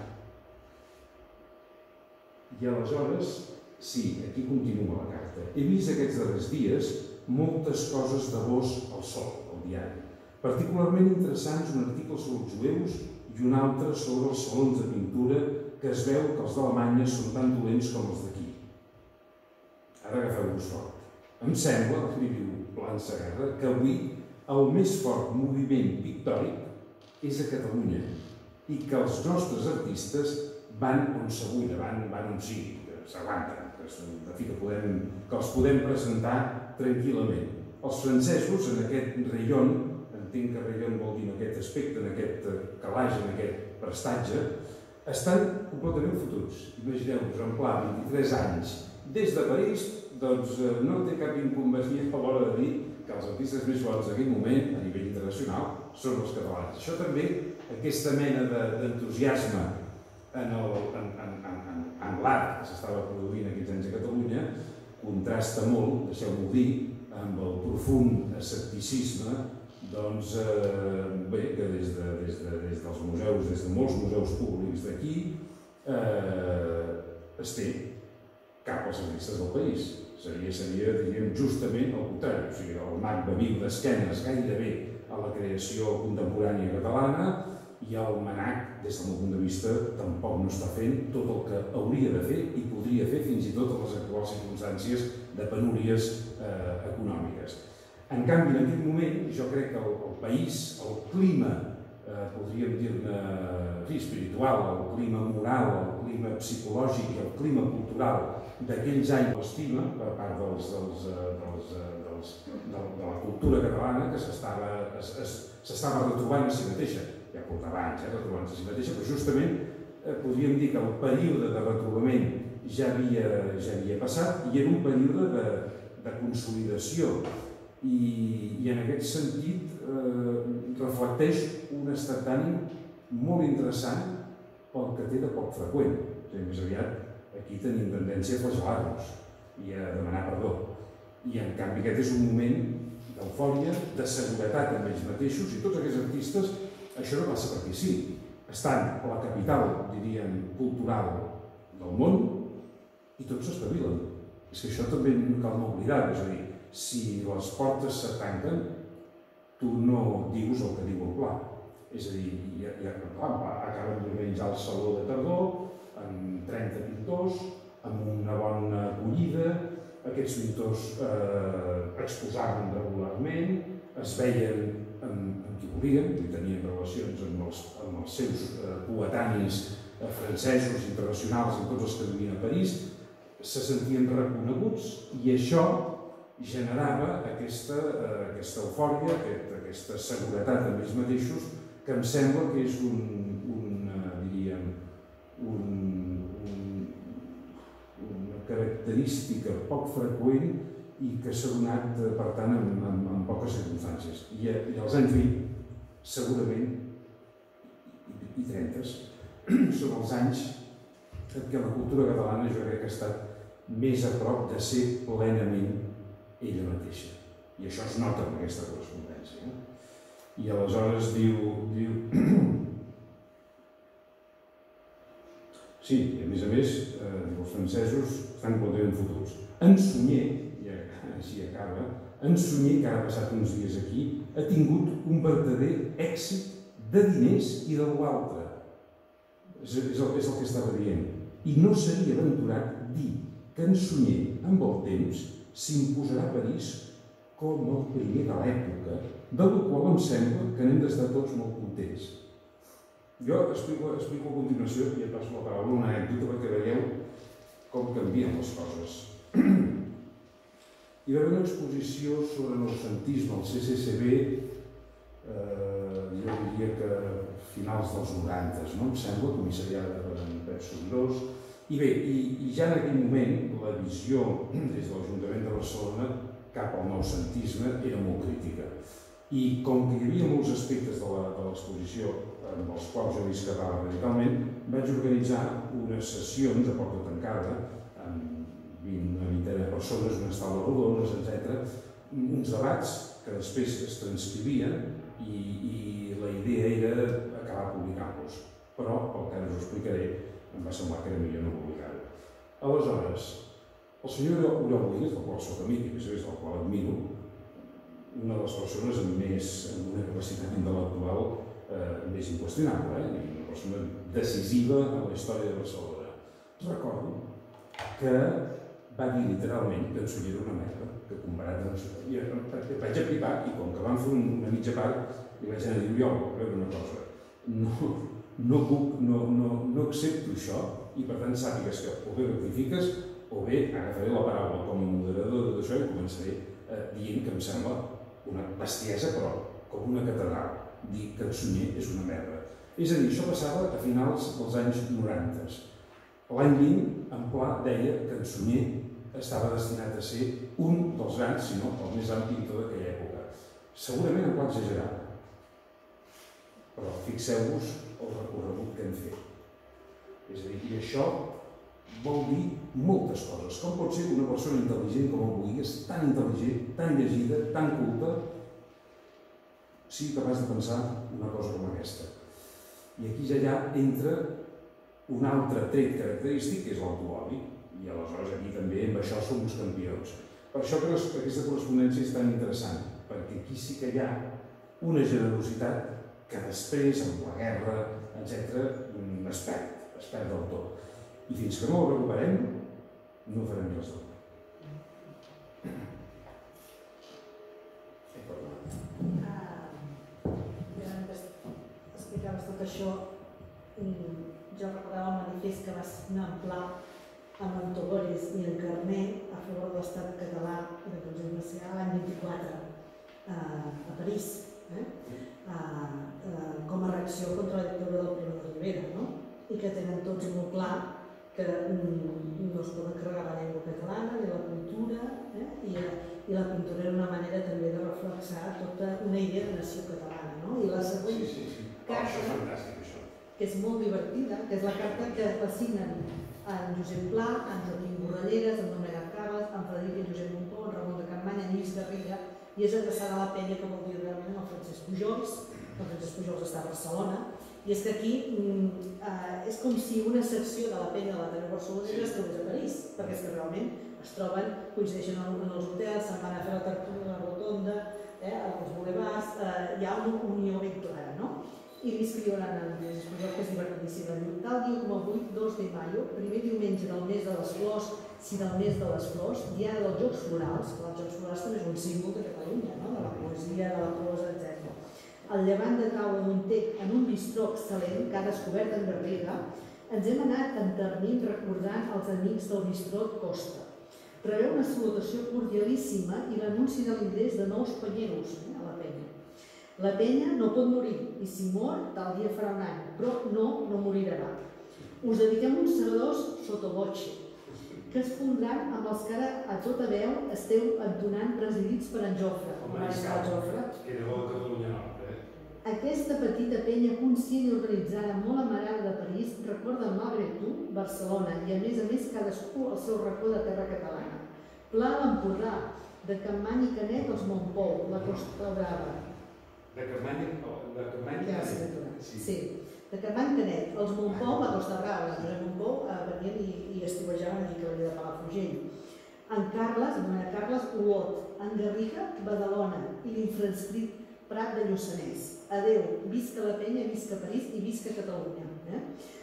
I aleshores, sí, aquí continua la carta. He vist aquests darrers dies moltes coses de vos al Sol, al diari. Particularment interessants un article sobre els jueus i un altre sobre els salons de pintura, que es veu que els d'Alemanya són tan dolents com els d'aquí. Ara agafeu-vos fort. Em sembla, li diu Pla en Segarra, que avui el més fort moviment pictòric és a Catalunya i que els nostres artistes van on s'agulla, van, van on sigui, que s'aguanten, que, en fi, que, podem, que els podem presentar tranquil·lament. Els francesos, en aquest rayon, entenc que rayon vol dir en aquest aspecte, en aquest calaix, en aquest prestatge, estan completament fotuts. Imagineu-vos, en Pla, vint-i-tres anys, des de París, doncs no té cap inconvenient a l'hora de dir que els artistes més forts d'aquell moment, a nivell internacional, són els catalans. Això també, aquesta mena d'entusiasme en l'art que s'estava produint aquests anys a Catalunya, contrasta molt, deixeu-m'ho dir, amb el profund escepticisme, doncs, bé, que des dels museus, des de molts museus públics d'aquí, es té cap als artistes del país. Seria, diríem, justament el contrari. O sigui, el mag va viure d'esquenes gairebé a la creació contemporània catalana i el Manac, des del meu punt de vista, tampoc no està fent tot el que hauria de fer i podria fer fins i tot en les actuals circumstàncies de penúries econòmiques. En canvi, en aquest moment, jo crec que el país, el clima, podríem dir-ne espiritual, el clima moral, el clima psicològic i el clima cultural d'aquells anys l'estima per part de la cultura catalana que s'estava retrobant a si mateixa. Ja portava anys retrobant-se a si mateixa, però justament podríem dir que el període de retrobament ja havia passat i era un període de consolidació i, i en aquest sentit eh, reflecteix un estat d'ànim molt interessant pel que té de poc freqüent. O sigui, més aviat aquí tenim tendència a flagel·lar-nos i a demanar perdó. I en canvi aquest és un moment d'eufòria, de seguretat en ells mateixos, i tots aquests artistes, això no passa perquè sí. Estan a la capital, diríem, cultural del món i tots s'estabilen. És que això també no cal no oblidar, és a dir, si les portes se tanquen, tu no dius el que diu el pla. És a dir, ja, ja, clar, acaben d'organitzar el Saló de Tardor amb trenta pintors, amb una bona acollida, aquests pintors eh, exposaven regularment, es veien amb, amb qui volien, i tenien relacions amb els, amb els seus eh, coetanis eh, francesos, internacionals i tots els que vivien a París, se sentien reconeguts i això generava aquesta, eh, aquesta eufòria, aquest, aquesta seguretat en ells mateixos, que em sembla que és un, un eh, diríem, un, un, una característica poc freqüent i que s'ha donat, per tant, en, en, en poques circumstàncies. I, i als anys vint, segurament, i, i trentes, són els anys en què la cultura catalana jo crec que ha estat més a prop de ser plenament ella mateixa. I això es nota en aquesta correspondència. Eh? I aleshores diu... diu sí, i a més a més, eh, els francesos estan completament fotuts. En Sunyer, i així acaba, en Sunyer, que ara ha passat uns dies aquí, ha tingut un verdader èxit de diners i d'algú altre. És, és, el, és el que estava dient. I no seria aventurat dir que en Sunyer, amb el temps, s'imposarà a París com el primer de l'època, del qual em sembla que n'hem d'estar tots molt contents. Jo explico, explico a continuació, i et passo la paraula, una anècdota perquè veieu com canvien les coses. Hi va haver una exposició sobre noucentisme al C C C B, eh, jo diria que finals dels noranta, no? Em sembla, comissariada per en Pep Subirós. I bé, i, i ja en aquell moment la visió des de l'Ajuntament de Barcelona cap al noucentisme era molt crítica. I com que hi havia molts aspectes de l'exposició amb els quals jo discrepava radicalment, vaig organitzar unes sessions a porta tancada amb una vintena de persones, unes taules rodones, etcètera, uns debats que després es transcrivien i, i la idea era acabar publicant-los. Però, pel que ara us ho explicaré, em va semblar que era millor no publicar-ho. Aleshores, el senyor Oriol Bohigas, del qual soc amic i del qual admiro, una de les persones amb, més, amb una capacitat intel·lectual eh, més inqüestionable, eh? Una persona decisiva en la història de Barcelona. Recordo que va dir literalment que en Sunyer era una merda, que comparat amb Sunyer... I vaig aplicar, i com que vam fer una mitja part, li vaig anar a dir, Oriol, a veure una cosa, no, no puc, no, no, no accepto això, i per tant sàpigues que o bé rectifiques, o bé agafaré la paraula com a moderador d'això i començaré eh, dient que em sembla una bestiesa, però com una catedral, dir que en Sunyer és una merda. És a dir, això passava a finals dels anys noranta. L'any vint, en Pla deia que en Sunyer estava destinat a ser un dels grans, si no el més gran pintor d'aquella època. Segurament en Pla exagerava, però fixeu-vos el recorregut que hem fet. És a dir, i això vol dir moltes coses. Com pot ser que una persona intel·ligent com el Bohigas, tan intel·ligent, tan llegida, tan culta, sigui capaç de pensar una cosa com aquesta. I aquí ja allà entra un altre tret característic, que és l'autoodi, i aleshores aquí també amb això som uns campions. Per això que aquesta correspondència és tan interessant, perquè aquí sí que hi ha una generositat que després, amb la guerra, etcètera, es perd, es perd del tot. I fins que no ho recuperem, no farem res del tot. He parlat. Ja explicaves tot això, jo recordava el manifest que va signar en Pla amb en Togores i en Carné a favor de l'estat català i de Consell Nacional l'any vint-i-quatre a París, com a reacció contra la dictadura del Primo de Rivera, i que tenen tots molt clar que no es poden carregar la llengua catalana ni la cultura, eh? I, i la pintura era una manera també de reflexar tota una idea de nació catalana. No? I la següent sí, sí, sí. carta, oh, això és fantàstic, això. Que és molt divertida, que és la carta que fascinen en Josep Pla, en Joaquim Borralleres, en Domènec Carles, en Frederic i Josep Montó, en Ramon de Campmany, en Lluís Garriga, i és adreçada a la penya, que vol dir realment el Francesc Pujols. El Francesc Pujols està a Barcelona, i és que aquí eh, és com si una secció de la penya de l'Ateneu Barcelonès es trobés a París, perquè és que realment es troben, coincideixen en els hotels, se'n van a fer la tertúlia a la rotonda, eh, als bulevards, eh, hi ha una unió ben clara, no? I li escriuen en el Francesc Pujols, que és divertidíssim, tal dia com avui, dos de maio, primer diumenge del mes de les flors, si del mes de les flors, dia dels Jocs Florals, que els Jocs Florals també és un símbol de Catalunya, no? De la poesia, de la prosa, etcètera. Al llevant de taula d'un tec en un bistró excel·lent que ha descobert en Garriga, ens hem anat enternint recordant els amics del bistró Costa. Preveu una salutació cordialíssima i l'anunci de l'ingrés de nous panyeros eh, a la penya. La penya no pot morir, i si mor, tal dia farà un any, però no, no morirà. Us dediquem uns segadors sota voce, que es fondran amb els que ara a tota veu esteu entonant presidits per en Jofre. El Mariscal, que era bo de Catalunya Nord. Aquesta petita penya conscient i organitzada molt amarada de París recorda malgrat tu Barcelona i a més a més cadascú al seu racó de terra catalana. Pla l'Empordà, de Campmany i Canet els Montpou, la Costa Brava. De Campmany i Canet? Sí, de Campmany i Canet, els Montpou, la Costa Brava, els Josep Montpou venien i estiuejaven allí que venia de Palafrugell. En Carles, en Carles, Olot, en Garriga, Badalona i l'infranscrit Prat de Lluçanès. Adéu, visca la penya, visca París i visca Catalunya. Eh?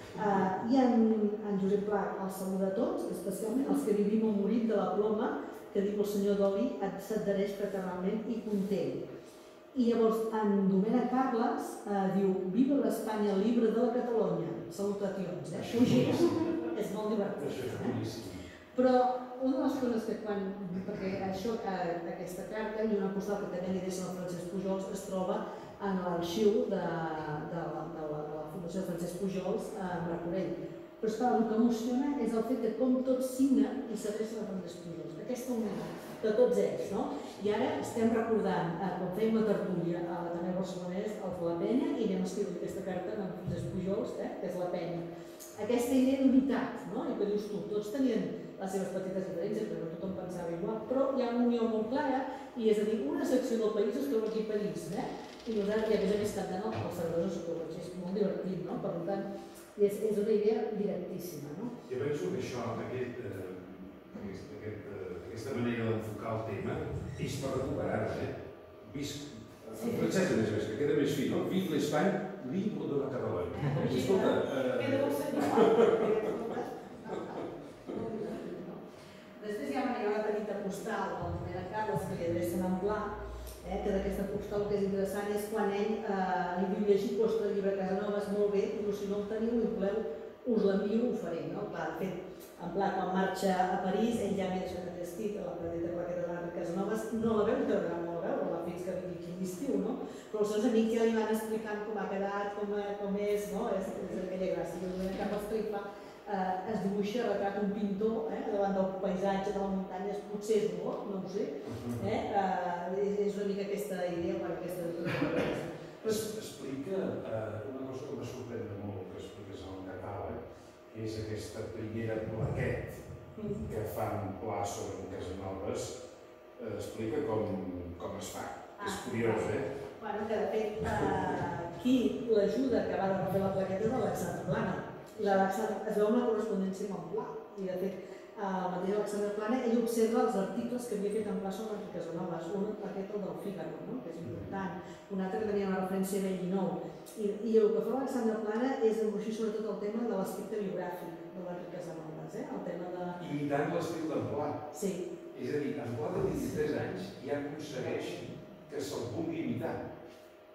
Uh, I en, en Josep Pla els saluda a tots, especialment els que vivim al morit de la ploma, que diu el senyor Doli, s'adhereix fraternalment i content. I llavors en Domènec Carles uh, diu Viva l'Espanya libre de la Catalunya. Salutacions, eh? Fugis. És molt divertit. Això és boníssim. Però una de les coses que quan, perquè això, aquesta carta i una postal que també li deixa el Francesc Pujols es troba en l'arxiu de, de, la, de, la, de la Fundació Francesc Pujols a Martorell. Però esclar, el que emociona és el fet de com tots signen i s'adrecen a Francesc Pujols. Aquesta unitat de tots ells, no? I ara estem recordant, eh, quan fèiem la tertúlia a l'Ateneu Barcelonès, els de la penya, i anem a escriure aquesta carta en Francesc Pujols, eh, que és la penya. Aquesta idea d'unitat, no? I que dius tu, tots tenien les seves petites diferències, perquè no tothom pensava igual, però hi ha una unió molt clara, i és a dir, una secció del país es troba aquí a París, eh? I nosaltres, i a més a més cantant els servidors de Socorro, és molt divertit, no? Per tant, és, és una idea directíssima, no? Jo penso que això, aquest, eh, aquest, aquest, eh, aquesta manera d'enfocar el tema, és per recuperar-ho, eh? Visc, en francès, a més a més, que queda més fi, no? Vive l'Espanya, libre de la Catalunya. Escolta... Queda molt senyor. Després hi ha una petita postal del Domènec Carles que li adrecen en Pla, eh, que d'aquesta postal el que és interessant és quan ell eh, li diu llegir vostre llibre a Casanovas molt bé, i si no el teniu i voleu, us l'envio, ho faré. No? Clar, de fet, en Pla, quan marxa a París, ell ja m'ha deixat enllestit a la planeta plaqueta de Casanovas, no la veu, tardarà molt a veure-la fins que vingui aquí l'estiu, no? Però els seus amics ja li van explicant com ha quedat, com, com és, no? És, és aquella gràcia. I el Domènec Carles que li fa Eh, es dibuixa, retrat un pintor eh, davant del paisatge de la muntanya, potser és bo, no ho sé, eh, eh, és una mica aquesta idea, bueno, aquesta... Es, explica eh, una cosa que m'ha sorprès molt, que expliques en el catàleg, que és aquesta primera plaquet que fan Pla sobre en Casanovas, eh, explica com, com es fa. Ah, és curiós, eh? Bueno, que de fet, eh, qui l'ajuda que va de fer la plaqueta és l'Alexandre Plana. Es veu una correspondència amb en Pla, i de fet, el mateix Alexandre Plana, ell observa els articles que havia fet en Pla sobre Enric Casanovas, un aquest el del Fígaro, no? Que és important, un altre que tenia una referència a Vell i Nou, i, i el que fa l'Alexandre Plana és embruixir sobretot el tema de l'aspecte biogràfic de l'Enric Casanovas, eh? El tema de... Imitant l'estil d'en Pla. Sí. És a dir, en Pla de vint-i-tres anys ja aconsegueix que se'l vulgui imitar.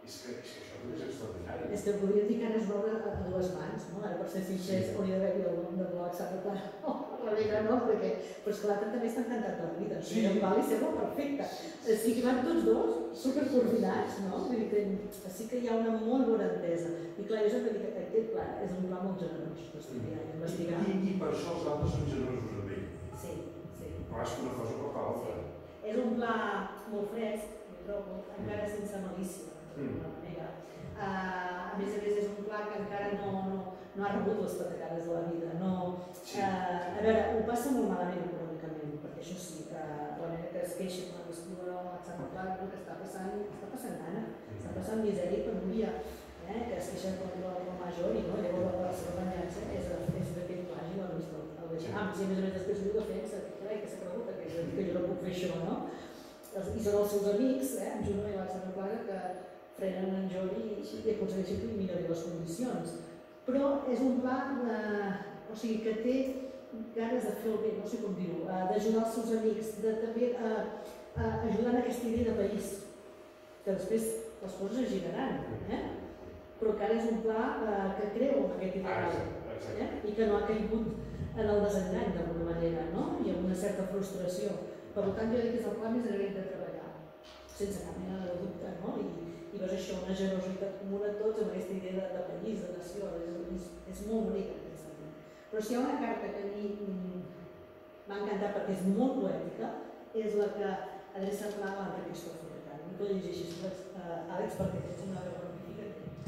És que això també és extraordinari. És que podria dir que ara es veure a dues mans, no? Ara, per ser sincers, hauria d'haver-hi el nom de l'Alexandre Clara o Rebecca, no? Perquè... Però és que l'altre també està encantat de la vida. Sí. El Val li sembla perfecte. O sigui, van tots dos supercoordinats, no? Vull dir que sí que hi ha una molt bona entesa. I clar, jo sempre dic que aquest pla és un pla molt generós d'estudiar i investigar. I, I per això els altres són generosos amb ell. Sí, sí. Però és que una cosa porta a l'altra. És un pla molt fresc, m'hi trobo, encara sense malícia. Mm. Uh, a més a més és un pla que encara no, no, no ha rebut les patacades de la vida. No, uh, a veure, ho passa molt malament econòmicament, perquè això sí, uh, la manera que es queixa quan es diu l'Alexandre Clara que està passant, està passant gana, està passant misèria i penuria, eh? Que es queixa com el major i no, llavors la seva venjança és, és d'aquest plagi la vista al vejam. Si a més a més després ho defensa, carai, que s'ha cregut, que, que jo no puc fer això, no? I són els seus amics, eh, en Juno i l'Alexandre Clara, que frenen en Jordi i aconsegueixen que li millorin les condicions. Però és un pla de, o sigui, que té ganes de fer el bé, no sé com dir-ho, d'ajudar els seus amics, de també eh, ajudar en aquesta idea de país, que després les coses es giraran, eh? Però que ara és un pla eh, que creu en aquest ideal, eh? I que no ha caigut en el desengany d'alguna manera, no? I amb una certa frustració. Per tant, jo dic que és el pla més agraït de treballar, sense cap mena de dubte, no? I, i veus això, una generositat comuna a tots amb aquesta idea de, de país, de nació, és, és molt bonic en aquest sentit. Però si hi ha una carta que a mi m'ha encantat perquè és molt poètica, és la que adreça el pla a l'André Cristòfol Ricard. No que llegeixis, uh, Àlex, perquè tens una veu magnífica.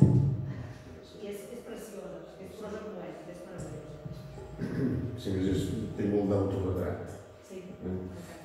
I és, és preciosa, és prosa poètica, és meravellosa. Sí, és, té molt d'autoretrat. Sí. Eh?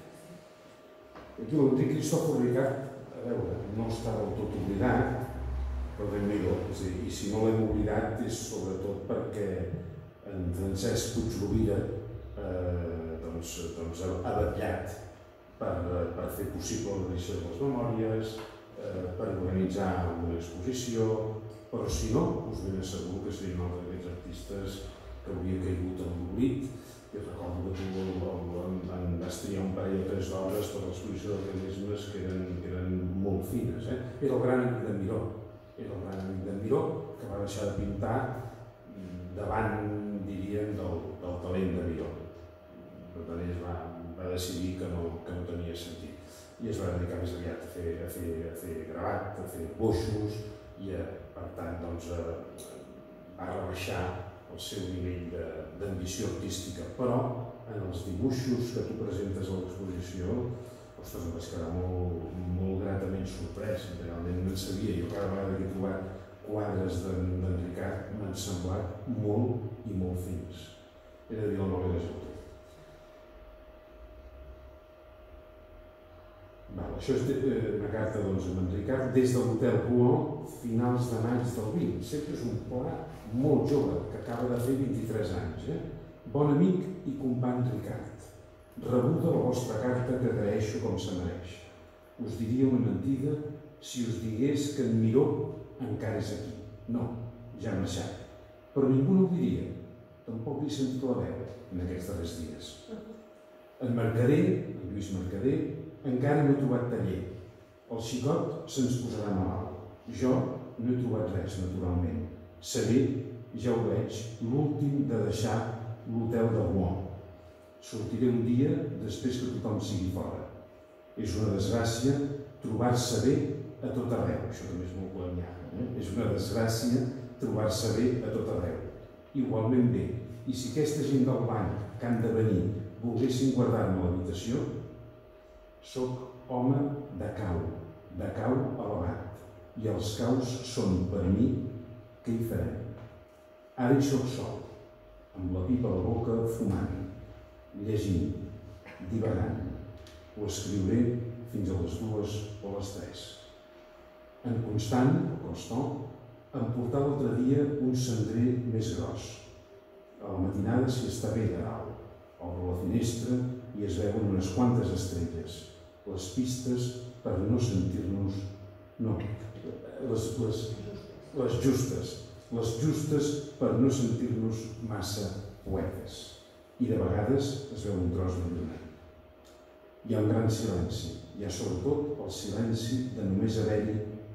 Aquí l'André Cristòfol Ricard, a veure, no està del tot oblidat, però déu-n'hi-do. I si no l'hem oblidat és sobretot perquè en Francesc Puig-Rovira eh, doncs, doncs ha vetllat per, per fer possible l'edició de les memòries, eh, per organitzar una exposició, però si no, us ben asseguro que seria un altre d'aquests artistes que hauria caigut en l'oblit. Jo recordo que tu en vas triar un parell o tres d'obres per l'exposició de realismes que eren, que eren molt fines. Eh? Era el gran amic d'en Miró, era el gran amic d'en Miró que va deixar de pintar davant, diríem, del, del talent de Miró. Per tant, ell va, va decidir que no, que no tenia sentit i es va dedicar més aviat a fer, a fer, a fer gravat, a fer boixos i, a, per tant, doncs, a, va rebaixar el seu nivell d'ambició artística, però en els dibuixos que tu presentes a l'exposició, ostres, em vaig quedar molt, molt gratament sorprès, realment no en sabia. Jo cada vegada que he trobat quadres d'en Ricard m'han semblat molt i molt fins. Era de dir el Nobel de Geltrú. Això és una carta doncs, amb en Ricard des de l'Hotel Rouault, finals de maig del vint. Sempre és un pla molt jove, que acaba de fer vint-i-tres anys. Eh? Bon amic i company Ricard, rebuda la vostra carta que agraeixo com se mereix. Us diria una mentida si us digués que en Miró encara és aquí. No, ja ha marxat. Però ningú no ho diria. Tampoc li he sentit la veu en aquests darrers dies. En Mercader, en Lluís Mercader, encara no he trobat taller. El xicot se'ns posarà malalt. Jo no he trobat res, naturalment. Seré, ja ho veig, l'últim de deixar l'hotel de Rouen. Sortiré un dia després que tothom sigui fora. És una desgràcia trobar-se bé a tot arreu. Això també és molt colonial. Eh? És una desgràcia trobar-se bé a tot arreu. Igualment bé. I si aquesta gent del banc que han de venir volguessin guardar-me l'habitació, soc home de cau, de cau elevat, i els caus són per mi, què hi farem? Ara hi soc sol, amb la pipa a la boca fumant, llegint, divagant. Ho escriuré fins a les dues o les tres. En Constant, o Constant, em portà l'altre dia un cendrer més gros. A la matinada s'hi està bé de dalt. Obro la finestra i es veuen unes quantes estrelles. Les pistes per no sentir-nos... No, les, les, les justes. Les justes per no sentir-nos massa poetes. I de vegades es veu un tros de lluna. Hi ha un gran silenci. Hi ha sobretot el silenci de només haver-hi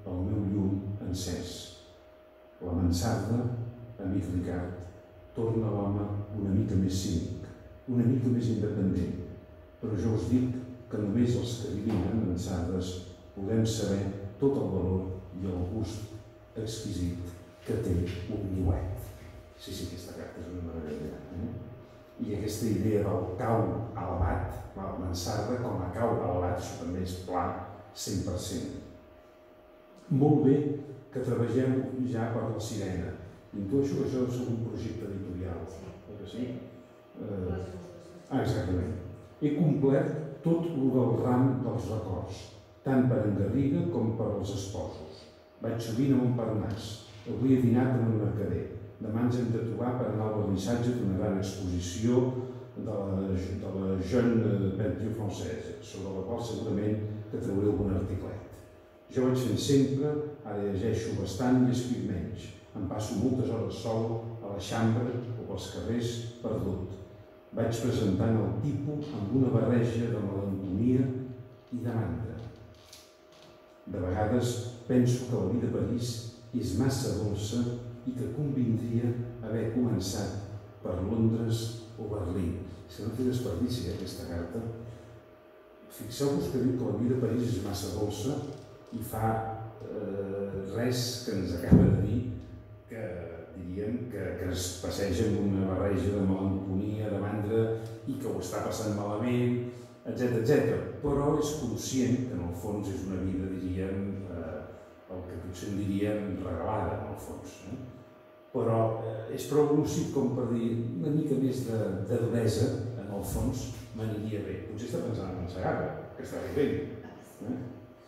el meu llum encès. La mansarda, amic Ricard, torna l'home una mica més cínic, una mica més independent, però jo us dic que només els que vivim en mansardes podem saber tot el valor i el gust exquisit que té un niuet. Sí, sí, aquesta carta és una meravella. Eh? I aquesta idea del cau elevat, la mansarda com a cau elevat, això també és pla cent per cent. Molt bé que treballem ja per la Sirena. Intueixo que això deu ser un projecte editorial. Que sí? Eh, ah, exactament. He complert tot el del ram dels records, tant per en Garriga com per als esposos. Vaig sovint a Montparnasse, avui he dinat amb un mercader. Demà ens hem de trobar per anar al vernissatge d'una gran exposició de la, de la Jeune Peinture Française, sobre la qual segurament que trauré algun articlet. Jo vaig fent sempre, ara llegeixo bastant i escric menys. Em passo moltes hores sol a l'Eixample o pels carrers perdut. Vaig presentant el tipus amb una barreja de melancolia i de mandra. De vegades penso que la vida a París és massa dolça i que convindria haver començat per Londres o Berlín. Si no té desperdici aquesta carta, fixeu-vos que diu que la vida a París és massa dolça i fa eh, res que ens acaba de dir que diríem que, que es passeja amb una barreja de melancolia, de mandra i que ho està passant malament, etcètera, etcètera. Però és conscient que en el fons és una vida, diríem, eh, el que potser en diríem regalada, en el fons. Eh? Però eh, és prou lúcid com per dir una mica més de, de duresa, en el fons, m'aniria bé. Potser està pensant en Segarra, que està bé. Eh?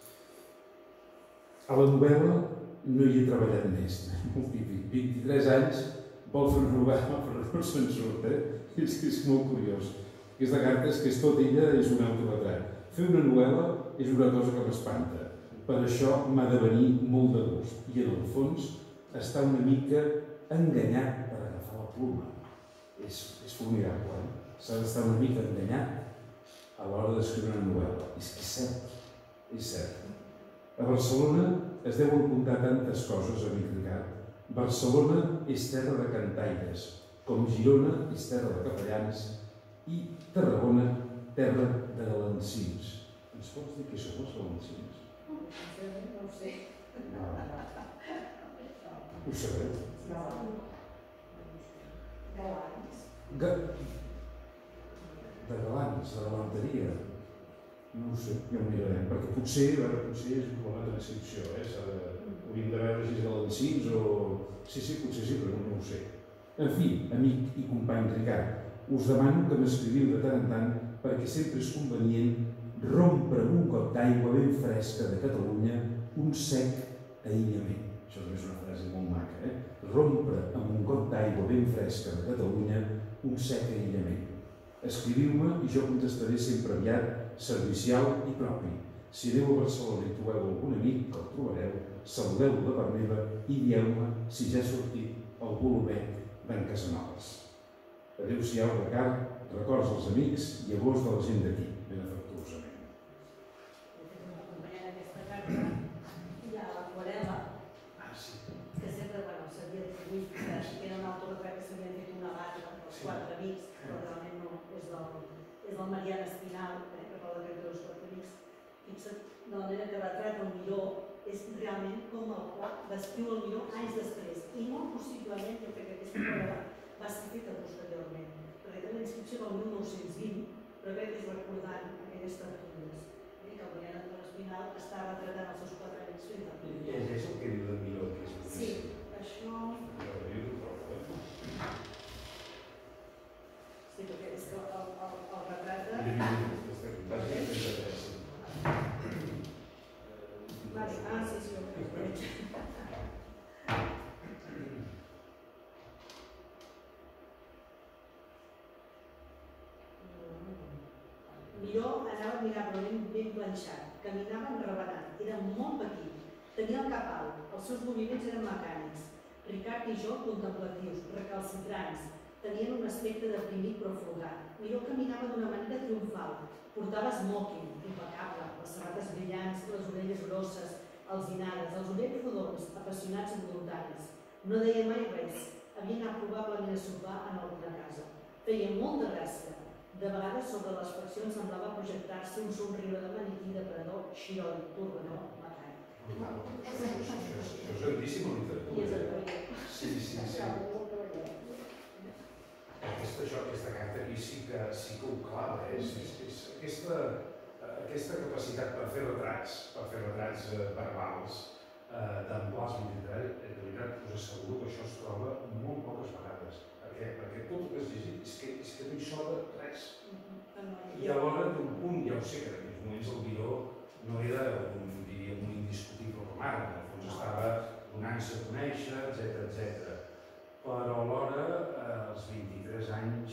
A la novel·la no hi he treballat més, molt típic. vint-i-tres anys, vol fer una novel·la, però no se'n surt, eh? És que és molt curiós. Aquesta carta és que és tot ella, és un autoretrat. Fer una novel·la és una cosa que m'espanta. Per això m'ha de venir molt de gust. I en el fons està una mica enganyat per agafar la ploma. És, és formidable, eh? S'ha d'estar una mica enganyat a l'hora d'escriure una novel·la. És que és cert, és cert. A Barcelona es deuen comptar tantes coses, amic Ricard. Barcelona és terra de cantaires, com Girona és terra de capellans i Tarragona, terra de galancins. Ens pots dir què són els galancins? No ho sé. No. Ho sabeu? Galants. Ga... De galants, de galanteria. No ho sé, ja ho mirarem, perquè potser, ara, potser és una bona descripció, eh? De... hauríem de veure si és galancins o... Sí, sí, potser sí, però no ho sé. En fi, amic i company Ricard, us demano que m'escriviu de tant en tant perquè sempre és convenient rompre amb un got d'aigua ben fresca de Catalunya un sec aïllament. Això també és una frase molt maca, eh? Rompre amb un got d'aigua ben fresca de Catalunya un sec aïllament. Escriviu-me i jo contestaré sempre aviat, servicial i propi. Si aneu a Barcelona i trobeu algun amic que el trobareu, saludeu-lo de part meva i dieu-me si ja ha sortit el volumet d'en Casanovas. Adéu-siau, Ricard, records als amics i a vos de la gent d'aquí, ben afectuosament. Acompanyant aquesta carta hi ha l'aquarel·la, que sempre, bueno, s'havia atribuït que era un autoretrat que s'havien fet una banda dels quatre amics, però realment no, és del, és del Mariana Espinal, eh, que parla de dels quatre amics. Fixa't, de la manera que retrata el Miró, és realment com el qual descriu el Miró anys després. I molt possiblement, jo crec que aquesta aquarel·la va ser feta posteriorment, perquè té la inscripció del mil nou-cents vint, però crec que és recordant aquelles tertúlies. Que el Mariana Espinal està retratant els seus quatre amics fent tertúlies. I és el que diu del Miró, que és sí, això... Sí, perquè és que el, el, el retrata... Vale. Ah, sí, sí, ho veig. Miró anava admirablement ben planxat, caminava enravenat, era molt petit, tenia el cap alt, els seus moviments eren mecànics. Ricard i jo, contemplatius, recalcitrants, tenien un aspecte deprimit però folgat. Miró caminava d'una manera triomfal, portava smoking, impecable, les sabates brillants, les orelles grosses, alzinades, els dos, apassionats i voluntaris. No deia mai res, havia anat probablement a sopar en alguna casa. Feia molta gràcia. De vegades sobre les faccions semblava projectar-se un somriure de maniquí de Prador, Xiroi, Torbenó, Macai. Això és grandíssima I és el literatura. que Sí, sí, sí. Aquesta, això, aquesta carta aquí sí que, sí que ho clava, eh? és, és, és aquesta, aquesta capacitat per fer retrats, per fer retrats eh, verbals, eh, d'emplasme literari, de veritat us asseguro que això es troba molt poques vegades. Per què? Perquè tot el que has llegit és que, és que no hi sobra res. I alhora d'un punt, ja ho sé que en aquells moments el guió no era un, diríem, un indiscutible romà, en el fons estava donant-se a conèixer, etcètera, etcètera. Però alhora, eh, als vint-i-tres anys,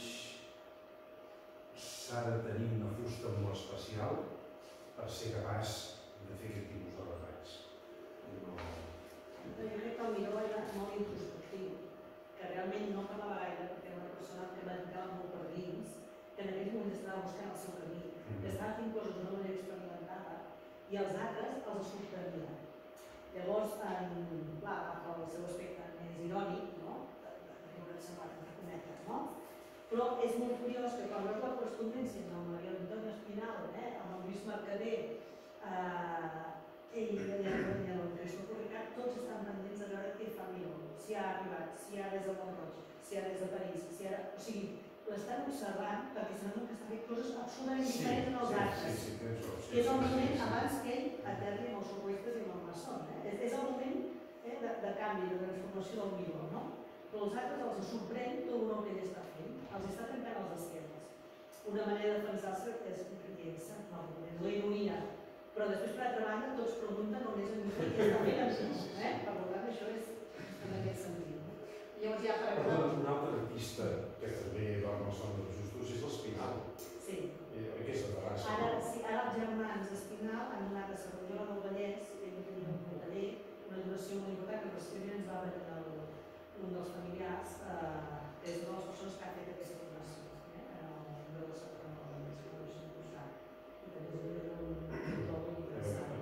s'ha de tenir una fusta molt especial per ser capaç de fer aquest tipus de retrats. No... Jo crec que el Miró era molt introspectiu, que realment no parlava gaire perquè era una persona que meditava molt per dins, que en aquells moments estava buscant el seu camí, que estava fent coses d'una manera experimentada i els altres els sorprenia. Llavors, en, clar, agafava el seu aspecte més irònic, no? De riure semblat entre cometes, no? Però és molt curiós que quan veus la correspondència amb el Maria Antoni Espinal, eh, amb el Lluís Mercader, eh, ell i el Cristòfol Ricard, tots estan pendents de veure què fa Miró, si ha arribat, si ha des de Mont-roig, si ha des de París, si ha... O sigui, l'estan observant perquè sembla que està fent coses absolutament diferents en els altres. Sí, sí, sí, sí, sí, que és el moment abans que ell aterri amb els surrealistes i amb el maçon. Eh? És, és el moment eh, de, de canvi, de transformació del Miró, no? Però els altres els sorprèn tot el que ell està fent, els està trencant els esquemes. Una manera de defensar-se que és intensa, no, és la ironia. Però després, per altra banda, tots pregunten on és el Miró i què està fent amb això. Eh? Per tant, això és en aquest sentit. Llavors ja per acabar... Un altre artista que també va amb el son dels justos és l'Espinal. Sí. Aquesta terrassa. Ara, sí, ara els germans Espinal han anat a Cerdanyola del Vallès, que ell tenia un taller, una donació molt important, que recentment ens va rebre el, un dels familiars, eh, que és una de les persones que ha fet aquesta donació, eh, en el llibre de Cerdanyola del Vallès, que no s'ha posat. I també és un molt interessant.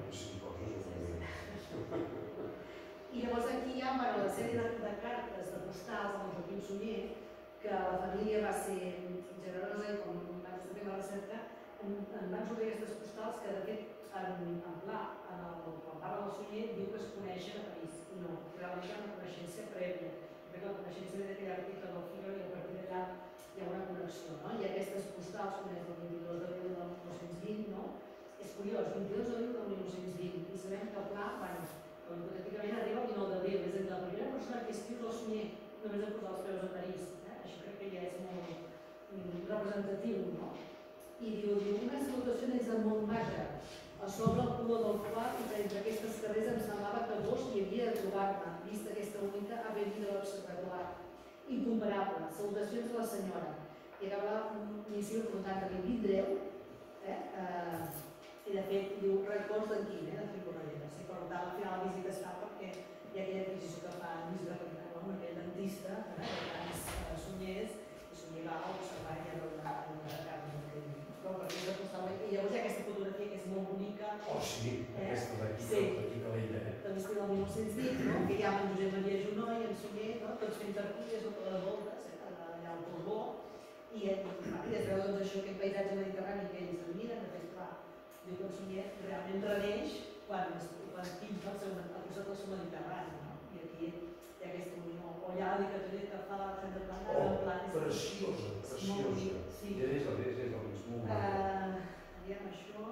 I llavors aquí hi ha bueno, la sèrie de, de cartes, de postals amb el Joaquim Sunyer, que la família va ser generosa i com vaig fer la recerca, en, en van sortir aquestes postals que de fet en, en pla, en el, quan parla del Sunyer, diu que es coneixen a París. I no, realment hi ha una coneixença prèvia. Perquè la coneixença ve d'aquell article del Figaro i a partir d'allà hi ha una connexió. No? I aquestes postals, com és el vint-i-dos d'abril del mil nou-cents vint, no? És curiós, vint-i-dos d'abril del mil nou-cents vint, i sabem que el pla, bueno, hipotèticament arriba el dinou d'abril, és a dir, la primera persona que escriu el Sunyer només ha posat els peus a París. Eh? Això crec que ja és molt mm, representatiu, no? I diu, diu, una salutació des de Montmartre, a sobre el color del qual i entre aquestes carrers em semblava que vos hi havia de trobar-me, vista aquesta única avenida de l'Observatoire. Incomparable, salutacions a la senyora. I acaba l'inici preguntant que li vindreu, eh? eh? I de fet diu records d'en Quim, eh? de Triborrellera. Si per tant al final la visita es fa perquè hi ha aquella adquisició que fa Lluís de Ricard, amb aquell dentista, eh? de grans eh, Sunyers, i Sunyer va observar i era una carta del Quim. Però per exemple, costava... I llavors hi ha aquesta fotografia que és molt bonica. Oh, sí, eh? aquesta d'aquí sí. de l'ella. Eh? De l'estil del mil nou-cents vint, no? Que hi ha en Josep Maria Junó i en Sunyer, no? Tots fent tertúlies sota les voltes, eh? allà al Borbó, i, i es veu doncs, això, aquest paisatge mediterrani que ells admiren, de fet, clar, diu que el Sunyer realment reneix quan, quan pinta el seu, el costat del seu mediterrani, no? I aquí hi ha aquesta unió. O hi ha la dedicatori que fa l'Alexandre Plana, oh, en plan... preciosa, preciosa. Sí. Ja és el és el més molt uh, aviam això...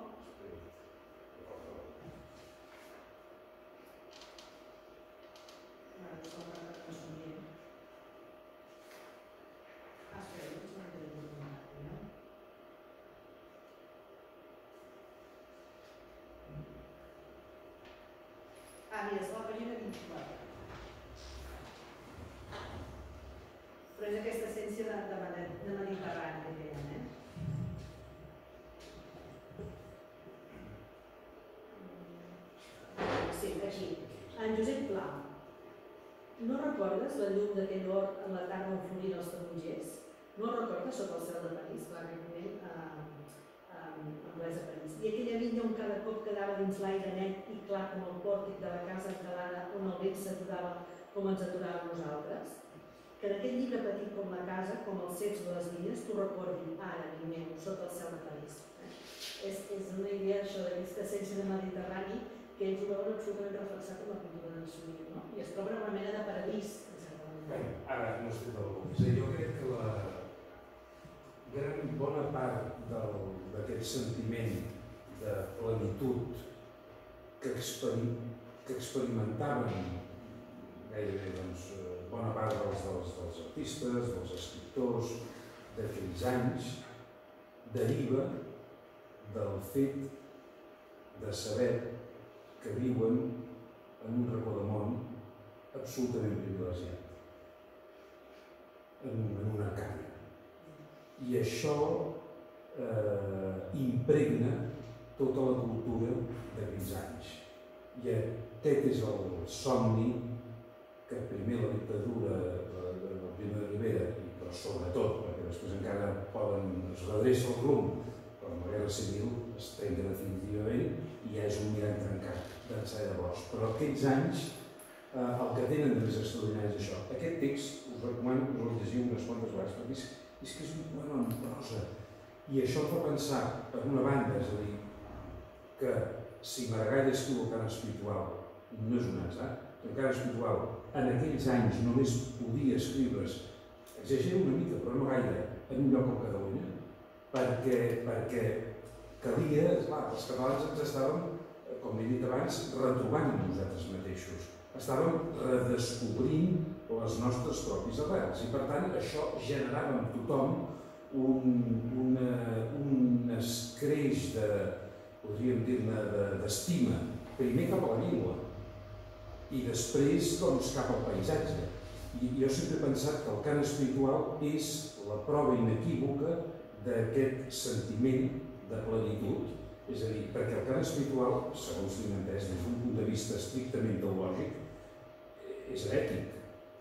Vale, sobre el Sunyer. Ah, espera, no és una dedicatori, no? Ah, mira, és la pàgina vint-i-quatre. Però és aquesta essència de, de, de Mediterrani que tenen, eh? Sí, aquí. En Josep Pla. No recordes la llum d'aquell hort en la tarda on florien els tarongers? No el recordes sota el cel de París? Clar, aquell moment eh, anglès a París. I aquella vinya on cada cop quedava dins l'aire net i clar com el pòrtic de la casa encalada on el vent s'aturava com ens aturàvem nosaltres, que en aquest llibre petit com la casa, com els ceps de les vinyes, t'ho recordin ara, Guineu, sota el cel de París. Eh? És, és una idea això d'aquesta essència de Mediterrani que ells ho veuen absolutament reflexat en la cultura nacional, no? I es troben en una mena de paradís, en certa manera. Bé, ara no estic del tot. Jo crec que la gran bona part d'aquest sentiment de plenitud que, experim, que experimentaven gairebé doncs, bona part dels, dels, dels artistes, dels escriptors d'aquells anys, deriva del fet de saber que viuen en un racó de món absolutament privilegiat, en, en una Arcàdia. I això eh, impregna tota la cultura d'aquells anys. I aquest és el somni que primer la dictadura del Primo de Rivera, però sobretot, perquè després encara poden, es redreça el rumb, però la guerra civil es trenca definitivament i ja és un mirall trencat d'ençà de llavors. Però aquells anys eh, el que tenen de més extraordinari és això. Aquest text us recomano que us el llegiu unes quantes vegades, perquè és, és que és un poema en prosa. I això fa pensar, per una banda, és a dir, que si Maragall escriu el cant espiritual, no és un atzar, el cant espiritual en aquells anys només podia escriure's, exagero una mica, però no gaire, en un lloc com Catalunya, perquè, perquè calia, esclar, els catalans ens estàvem, com he dit abans, retrobant nosaltres mateixos. Estàvem redescobrint les nostres pròpies arrels i, per tant, això generava en tothom un, una, un escreix de, podríem dir-ne, d'estima, primer cap a la llengua i després doncs, cap al paisatge. I jo sempre he pensat que el cant espiritual és la prova inequívoca d'aquest sentiment de plenitud. És a dir, perquè el cant espiritual, segons l'he entès, des d'un punt de vista estrictament teològic, és herètic.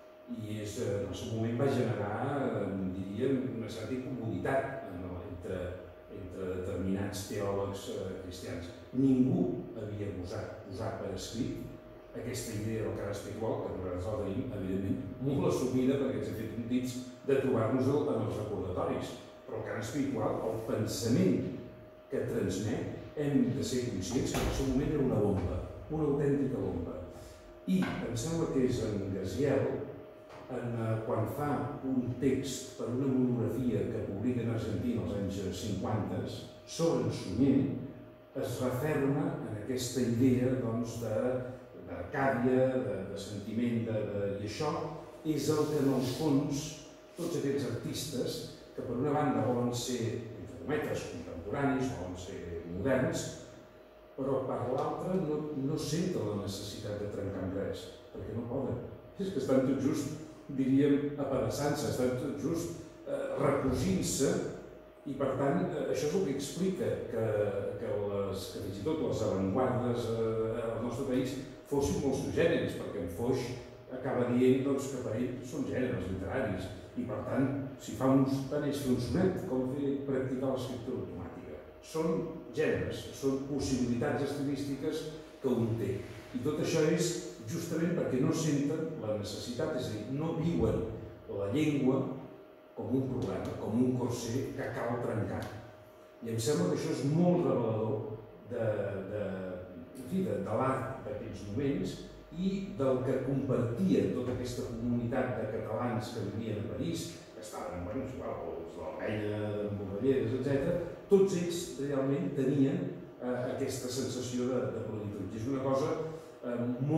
I és, en el seu moment va generar, diríem, una certa incomoditat entre, entre determinats teòlegs cristians. Ningú havia posat, posat per escrit aquesta idea del cant espiritual, que nosaltres la tenim, evidentment, molt assumida perquè ens hem fet contits de trobar-nos en els recordatoris. Però el cant espiritual, el pensament que transmet, hem de ser conscients que en el seu moment era una bomba, una autèntica bomba. I em sembla que és en Gaziel, en, quan fa un text per una monografia que publica en Argentina als anys cinquanta sobre en Sunyer, es referma en aquesta idea doncs, de d'Arcàdia, de, de sentiment, de, de... i això és el que en el fons tots aquests artistes que per una banda volen ser, entre cometes, contemporanis, volen ser moderns, però per l'altra no, no senten la necessitat de trencar amb res, perquè no poden. És que estan tot just, diríem, apedaçant-se, estan tot just eh, recosint-se i per tant això és el que explica que, que, les, que fins i tot les avantguardes eh, al nostre país fossin molt subgèneres, perquè en Foix acaba dient doncs, que per ell són gèneres literaris i per tant, si fa uns tant és fer un sonet com fer practicar l'escriptura automàtica. Són gèneres, són possibilitats estilístiques que un té. I tot això és justament perquè no senten la necessitat, és a dir, no viuen la llengua com un problema, com un corser que cal trencar. I em sembla que això és molt revelador de, de, de, de l'art d'aquells moments i del que compartia tota aquesta comunitat de catalans que vivien a París, que estaven, bueno, igual, els de l'Almenya, de Bordelleres, etcètera. Tots ells realment tenien eh, aquesta sensació de, de plenitud. És una cosa eh,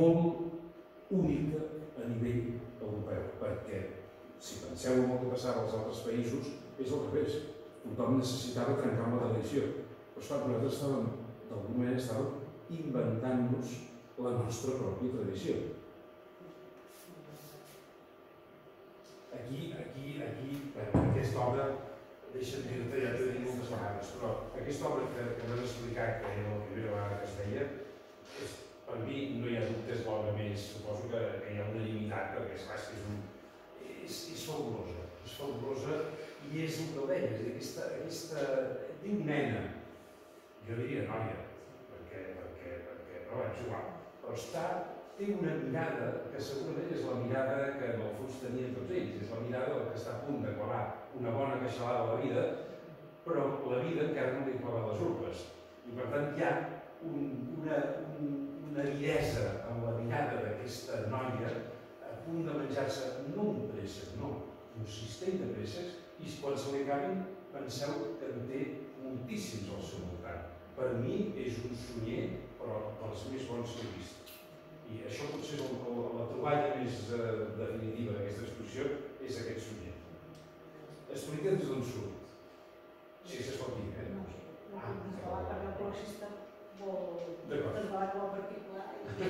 molt única a nivell europeu, perquè si penseu en el que passava als altres països, és al revés. Tothom necessitava trencar amb la tradició. Però esclar, nosaltres estàvem, d'alguna manera, estàvem inventant-nos la nostra pròpia tradició. Aquí, aquí, aquí, aquesta obra, deixa'm dir-te, ja t'ho he dit moltes vegades, però aquesta obra que, que m'has explicat, que era la primera vegada que es feia, és, per mi no hi ha dubtes, l'obra més, suposo que, que hi ha una limitat, perquè és clar, és, un, és, és fabulosa, és fabulosa i és el que ho deia, és aquesta, aquesta, diu nena, jo diria noia, perquè, perquè, perquè, però és igual, però està té una mirada que segurament és la mirada que en el fons tenien tots ells, és la mirada del que està a punt de clavar una bona queixalada a la vida, però la vida encara no li clava les urpes. I per tant hi ha un, una, un, una aridesa en la mirada d'aquesta noia a punt de menjar-se no un préssec, no, un cistell de préssecs, i quan se li acabin penseu que en té moltíssims al seu voltant. Per mi és un sunyer, però dels més bons que he vist. I això potser és el, la troballa més eh, definitiva d'aquesta exposició, és aquest sunyer. Explica'ns d'on surt. Si es pot dir, eh? No, no, desvelar per la col·lecista vol desvelar com a particular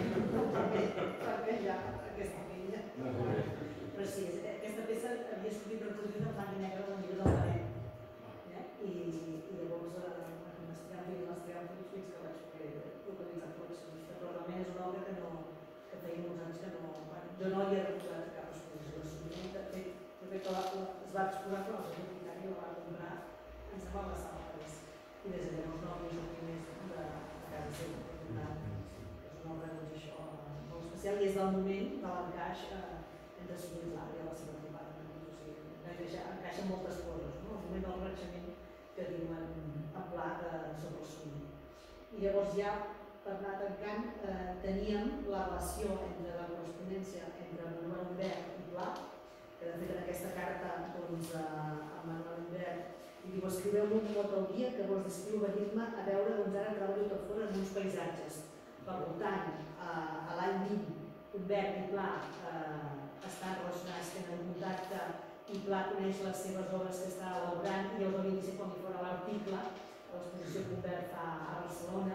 perquè ja aquesta feina. Però sí, aquesta peça havia sortit reproduïda en blanc i negre del llibre del Benet. I llavors m'estirant fins m'estirant fins fins que vaig poder localitzar col·leccionista. Però realment és una obra que no, que feia molts anys que no... Jo no havia recordat a cap exposició. De fet, jo crec que es va exposar però la Bibliotecària la va comprar, em sembla, a la sala París. I des de llavors no havia sortit més de casa seva. És una obra, doncs, això, molt especial i és del moment de l'encaix entre Solís l'Art i la seva trobada. O sigui, encaixa moltes coses, no? El moment del renaixement que diuen en pla sobre el somni. I llavors ja, per anar tancant, eh, teníem la relació entre la correspondència entre Manuel Humbert i Pla, que de fet en aquesta carta doncs, a Manuel Humbert i diu: escriveu un mot al dia que vos descriu venir-me a veure doncs ara treballo tot fora en uns paisatges. Per tant, eh, a l'any vint, Humbert i Pla eh, estan relacionats, tenen contacte i Pla coneix les seves obres que està elaborant i els havia dit quan hi fora l'article a l'exposició que Humbert fa a Barcelona.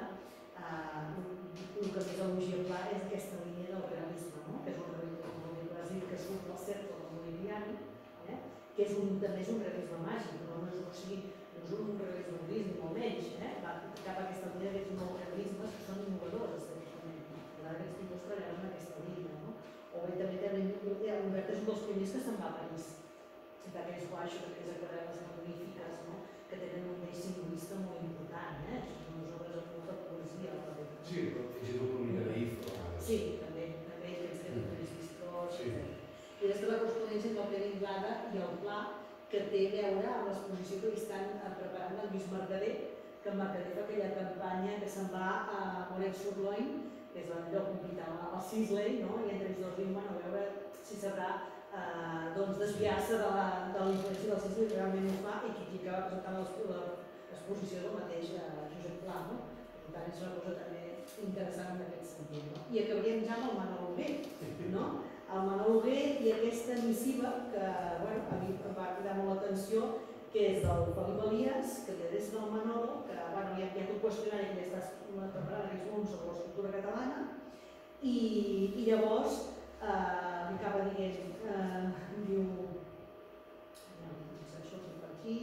El que més elogia Pla és aquesta línia del realisme, no? Que és un realisme del Brasil que surt del cercle del Modigliani, eh? Que és un, també és un realisme màgic, no, no, és, o sigui, no és un realisme gris ni molt menys, eh? Va cap a aquesta línia d'aquests nous realismes que són innovadors estèticament. Aquests tipus treballen en aquesta línia, no? O bé també Humbert és un dels primers que se'n va a París. D'aquells guaixos, d'aquelles aquarel·les magnífiques, no? Que tenen un deix simbolista molt important, eh? Són unes obres amb molta poesia. Sí, fins i tot una mica naïf. Sí, també, també aquests que tenen més vistrós. I després la correspondència entre el Pere Inglada i el Pla, que té a veure amb l'exposició que estan preparant el Lluís Mercader, que en Mercader fa aquella campanya que se'n va a Moret-sur-Loing, que és el lloc on pintava el Sisley, no? I entre ells dos diuen a veure si sabrà Eh, doncs desviar-se de la, de la influència del Sisley, que realment ho fa, i qui, qui acaba presentant l'exposició del mateix eh, Josep Pla, no? Per tant, és una cosa també interessant en aquest sentit, no? I acabaríem ja amb el Manol Hugué, no? El Manol Hugué i aquesta missiva que, bueno, a mi em va cridar molt l'atenció, que és del Felip Elias, que li adreça del Manolo, que, bueno, hi ha, hi ha tot qüestionari que ja estàs preparant aquests volums sobre l'escultura catalana, i, i llavors Uh, li acaba dient, uh, diu, no, això és per aquí,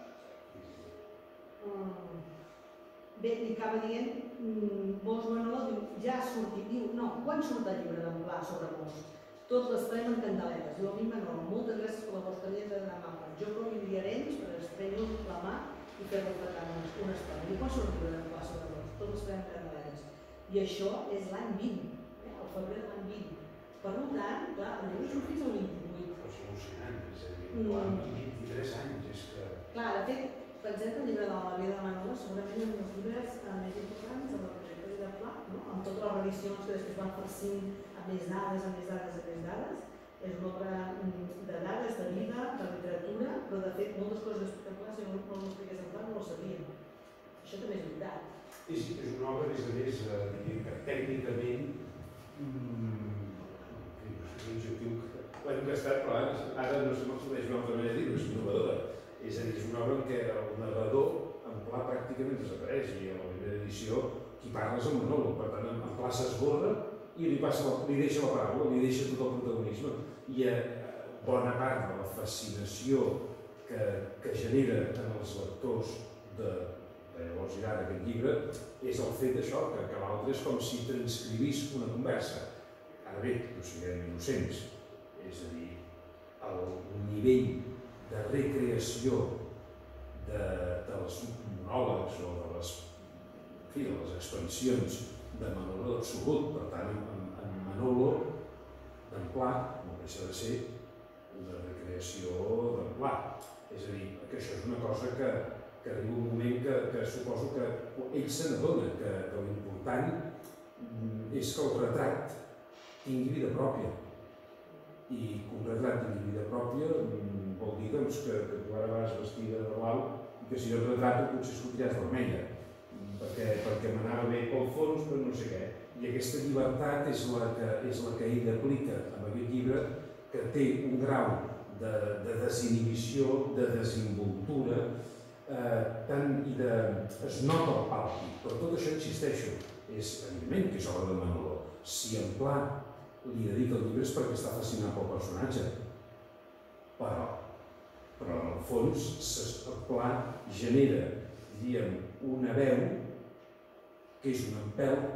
uh, bé, li acaba dient, um, vos Manolo, diu, ja ha sortit, diu, no, quan surt el llibre d'en Pla sobre vos? Tots l'estrem en candeletes, diu a mi Manolo, moltes gràcies per la vostra lletra de amable, jo però li diarenys per estrènyer la mà i fer-lo fretar una estona, diu, quan surt el llibre d'en Pla sobre vos? Tots l'estrem en candeletes, i això és l'any vint, eh, el febrer de l'any vint. Per tant, clar, el llibre surt fins al vint-i-vuit. Però és al·lucinant, és a dir, quan vint-i-tres anys, és que... Clar, de fet, pensem que el llibre de la vida de Manolo segurament és un dels llibres més importants amb el projecte de Pla, no? Amb totes les revisions que després van farcint amb més dades, amb més dades, amb més dades. És una obra de dades, de vida, de literatura, però de fet moltes coses espectaculars, si no ho expliqués en Pla, no ho sabíem. Això també és veritat. És, és una obra, a més a més, eh, diria que tècnicament l'objectiu que l'hem gastat, però ara, ara no se m'expedeix una altra manera de dir-ho, és innovadora. És a dir, és una obra en què el narrador en Pla pràcticament desapareix i a la primera edició qui parla és el monòleg, per tant en Pla s'esborra i li, passa, li deixa la paraula, li deixa tot el protagonisme i a bona part de la fascinació que, que genera en els lectors de, de llavors i d'ara aquest llibre és el fet d'això, que, que l'altre és com si transcrivís una conversa. Ara bé, no siguem innocents, és a dir, el nivell de recreació de, dels monòlegs o de les, en fi, de les expansions de Manolo absolut, per tant, en, en deixa de ser una recreació de pla. És a dir, que això és una cosa que, que arriba un moment que, que suposo que ell se n'adona, que, que l'important és que el retrat tingui vida pròpia. I que un retrat tingui vida pròpia vol dir doncs, que, que tu ara vas vestida de blau i que si jo et retrato potser sortiràs vermella, perquè, perquè m'anava bé pel fons, però no sé què. I aquesta llibertat és la que, és la que ell aplica en aquest llibre, que té un grau de, de desinhibició, de desinvoltura, eh, tant i de... es nota el pàlpit, però tot això insisteixo, és evidentment que és obra de Manolo. Si en Pla li dedica el llibre és perquè està fascinat pel personatge, però, però en el fons el Pla genera, diríem, una veu que és un empelt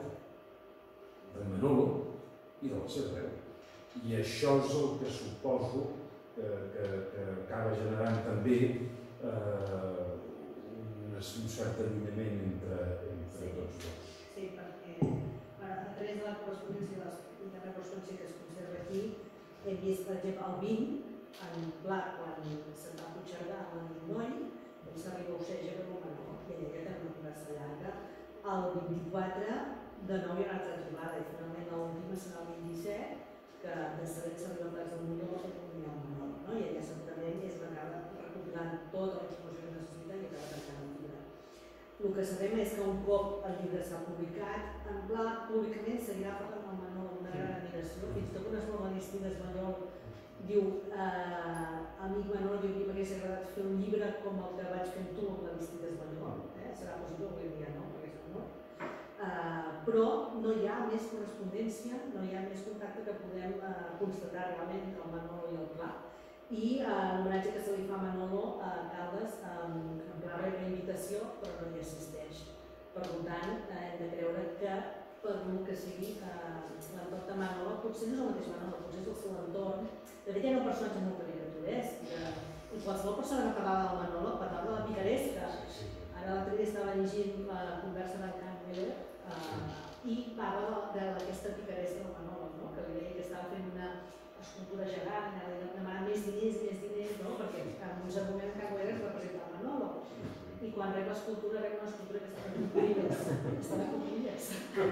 de Manolo i de la seva veu. I això és el que suposo que, que, que acaba generant també eh, un, un cert allunyament entre, entre tots dos. Sí, perquè a través de la correspondència de la correspondència que es conserva aquí, hem vist, per exemple, el vint, en Pla, quan se'n va a Puigcerdà amb el Noll, ell s'arriba a Oceja per un menor, i ella té una conversa llarga. El vint-i-quatre, de nou hi ha una altra trobada, i finalment l'última serà el vint-i-set, que de seguida s'arriba a Prats del Molló i on hi ha un menor, no? I ella segurament és la que acaba recopilant tota l'exposició que necessita i acaba tancant el llibre. El que sabem és que un cop el llibre s'ha publicat, en Pla públicament seguirà parlant el menor amb una gran admiració, fins i tot unes novel·listides Mallol diu, eh, amic menor, diu, m'hagués agradat fer un llibre com el que vaig fer amb tu amb l'Aristides Mallol, eh? Serà possible avui en dia, no? Perquè és menor. Uh, però no hi ha més correspondència, no hi ha més contacte que podem uh, constatar realment entre el Manolo i el Pla. I uh, l'homenatge que se li fa a Manolo a Caldes, um, en Pla rep la invitació, però no hi assisteix. Per tant, uh, hem de creure que, per el que sigui, uh, l'entorn de Manolo potser no és el mateix Manolo, potser és el seu entorn. De fet, hi ha un personatge molt caricaturesc, i qualsevol persona que parlava del Manolo parlava de la picaresca. Ara l'altre dia estava llegint la conversa d'en Can Miller uh, i parla d'aquesta picaresca del Manolo, no? Que li deia que estava fent una escultura gegant, li demanava més diners, més diners, no? Perquè en un cert moment Can Miller representava el Manolo. I quan rep l'escultura, rep una escultura que està en cuclilles. Està en cuclilles.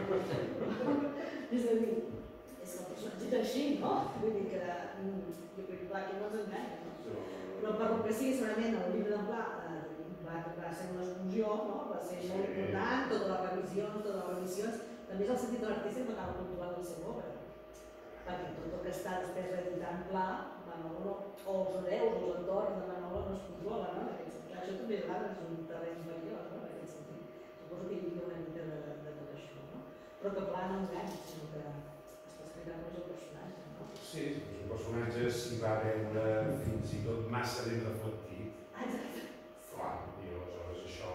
És a dir, és que el personatge és així, no? Vull dir que jo crec que Pla aquí no ens enganya, no? Però per lo que sigui, segurament el llibre d'en Pla Va, va ser una explosió, no? Va ser molt important, totes les revisions, totes les revisions. També és el sentit de l'artista que acaba cultural de la seva obra. Perquè tot el que està després reeditant Pla, Manolo, o els hereus, o els entorns de Manolo no es controla, no? En aquest sentit. Això també és un terreny perillós, no? En aquest sentit. Suposo que hi havia una mica de, de tot això, no? Però que Pla no enganya, sinó que està explicant com és el personatge, no? Sí, el personatge s'hi va veure fins i tot massa ben reflectit. Exacte. Clar, i aleshores això,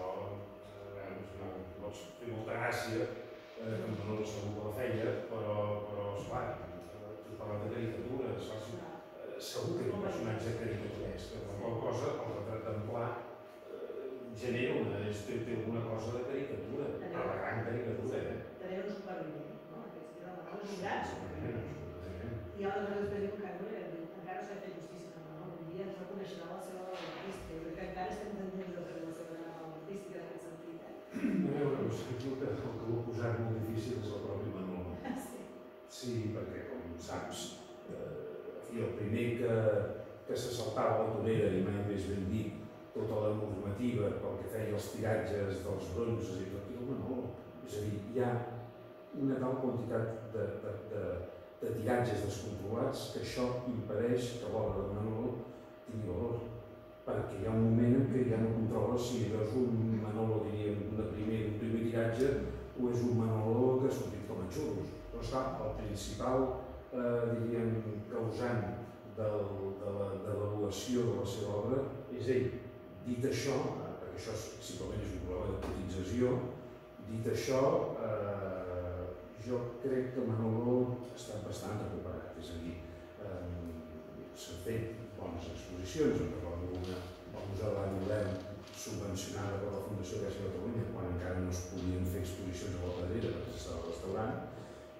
eh, pots fer molta gràcia, eh, que no no segur que la feia, però, però esclar, tu parlant de caricatura, eh, segur que hi ha un personatge caricaturesc, que per qual cosa el retrat d'en Pla eh, genera una, és, té, té alguna cosa de caricatura, però la gran caricatura, eh? També era un supervivent, no? Aquest era el és un gran supervivent. I aleshores després diu que encara s'ha fet justícia amb el Manolo, un dia ens reconeixerà la seva obra artística, jo crec que encara estem pendents de fer la seva obra artística en aquest sentit. Eh? A veure, però sí que el que ho ha posat molt difícil és el propi Manolo. Sí. Sí, perquè com saps, eh, el primer que, que se saltava la torera i mai més ben dit tota la normativa pel que feia els tiratges dels bronzes i tot, i el Manolo. És a dir, hi ha una tal quantitat de, de, de, de tiratges descontrolats que això impedeix que l'obra de Manolo tingui valor. Perquè hi ha un moment en què ja no controles si és un Manolo, diríem, de primer, un primer tiratge o és un Manolo que ha sortit com a xurros. Però esclar, el principal, eh, diríem, causant del, de l'avaluació de la seva obra és ell. Dit això, eh, perquè això simplement és un problema de cotització, dit això, eh, jo crec que Manolo està bastant recuperat, és a dir, eh, s'han fet bones exposicions, en recordo una al Museu de l'Art Modern subvencionada per la Fundació Gràcia de Catalunya, quan encara no es podien fer exposicions a la Pedrera perquè s'estava restaurant,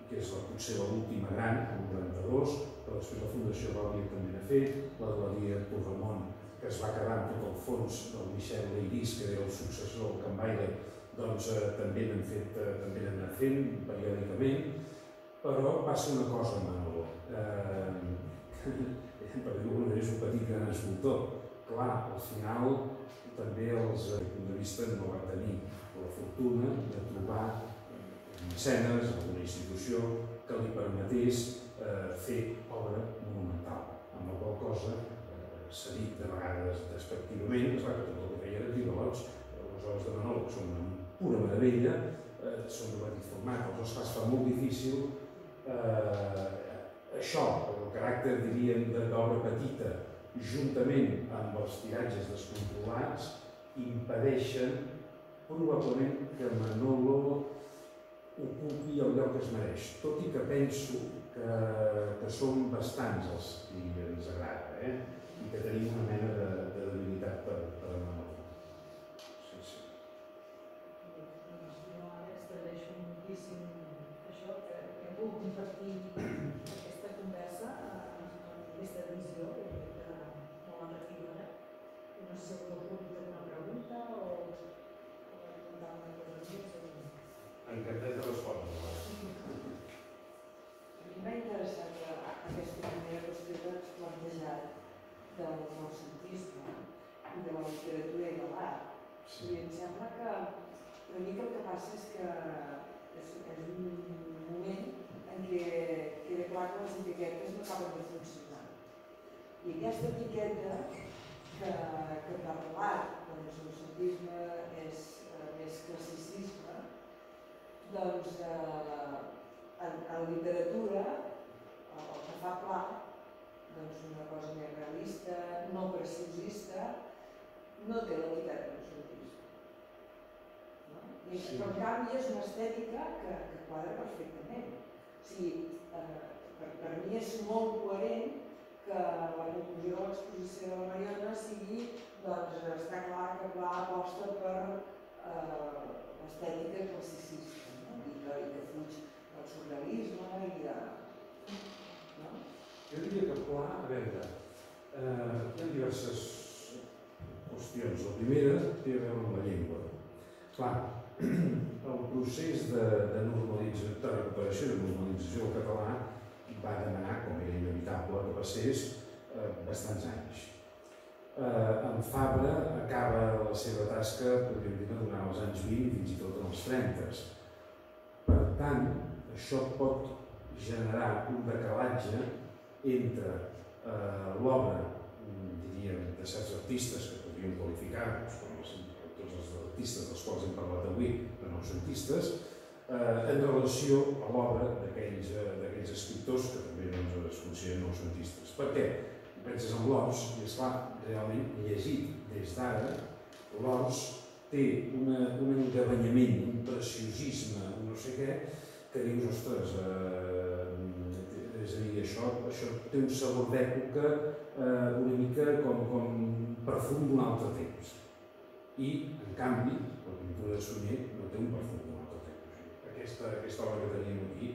que és la, potser l'última gran, el noranta-dos, però després la Fundació Gàudia també n'ha fet, la Galeria Torremont, que es va quedar amb tot el fons del Michel Leiris, que era el successor del Canvaire, doncs eh, també n'han fet, eh, també n'han anat fent periòdicament, però passa una cosa, Manolo, eh, per dir-ho d'alguna manera és un petit gran escultor. Clar, al final també els, des del punt de vista, no va tenir la fortuna de trobar mecenes, alguna institució que li permetés eh, fer obra monumental, amb la qual cosa eh, s'ha dit de vegades despectivament, és clar que tot el que feia era tribalots, les obres de Manolo, que són una pura meravella, eh, són de petit format, els es fa molt difícil eh, això, el caràcter, diríem, d'obra petita, juntament amb els tiratges descontrolats, impedeixen probablement que Manolo ocupi el lloc que es mereix, tot i que penso que, que som bastants els qui ens agrada, eh? I que tenim una mena de, de debilitat per, per Manolo. Sí, sí. Jo ara extradeixo moltíssim això, que hem pogut compartir aquesta conversa amb aquesta visió, que molt enriquidora. No sé si algú pot fer una pregunta o contar una cosa més. Encantat de respondre. M'ha interessat aquesta primera qüestió que has plantejat del noucentisme i de la literatura i de l'art. I em sembla que una mica el que passa és que és, és un moment en què queda clar que les etiquetes no acaben de funcionar. I aquesta etiqueta que, que per l'art, quan el noucentisme és eh, més classicisme, doncs eh, en, en literatura, el que fa pla, doncs una cosa més realista, no preciosista, no té la qualitat del noucentisme. No? I sí. En canvi és una estètica que, que quadra perfectament. O sigui, eh, per, per mi és molt coherent que la conclusió de l'exposició de la Mariona sigui, doncs està clar que Pla aposta per eh, l'estètica classicista, no? I que, i que fuig del surrealisme i de... No? Jo diria que Pla, a veure, eh, hi ha diverses qüestions. La primera té a veure amb la llengua. Clar, el procés de, de normalització, de recuperació i de normalització del català va demanar, com era inevitable que passés, eh, bastants anys. Eh, en Fabra acaba la seva tasca, podríem dir, durant els anys vint, fins i tot en els trenta. Per tant, això pot generar un decalatge entre eh, l'obra, diríem, de certs artistes que podríem qualificar, com els, tots els artistes dels quals hem parlat avui, de noucentistes, eh, en relació a l'obra d'aquells eh, escriptors que també doncs, es consideren noucentistes. Per què? Penses en l'Ors, i esclar, realment llegit des d'ara, l'Ors té una, un engabanyament, un preciosisme, un no sé què, que dius, ostres, eh, és a dir, això, això té un sabor d'època eh, una mica com, com perfum d'un altre temps. I, en canvi, la pintura de Sunyer no té un perfum d'un altre temps. Aquesta, aquesta obra que teníem aquí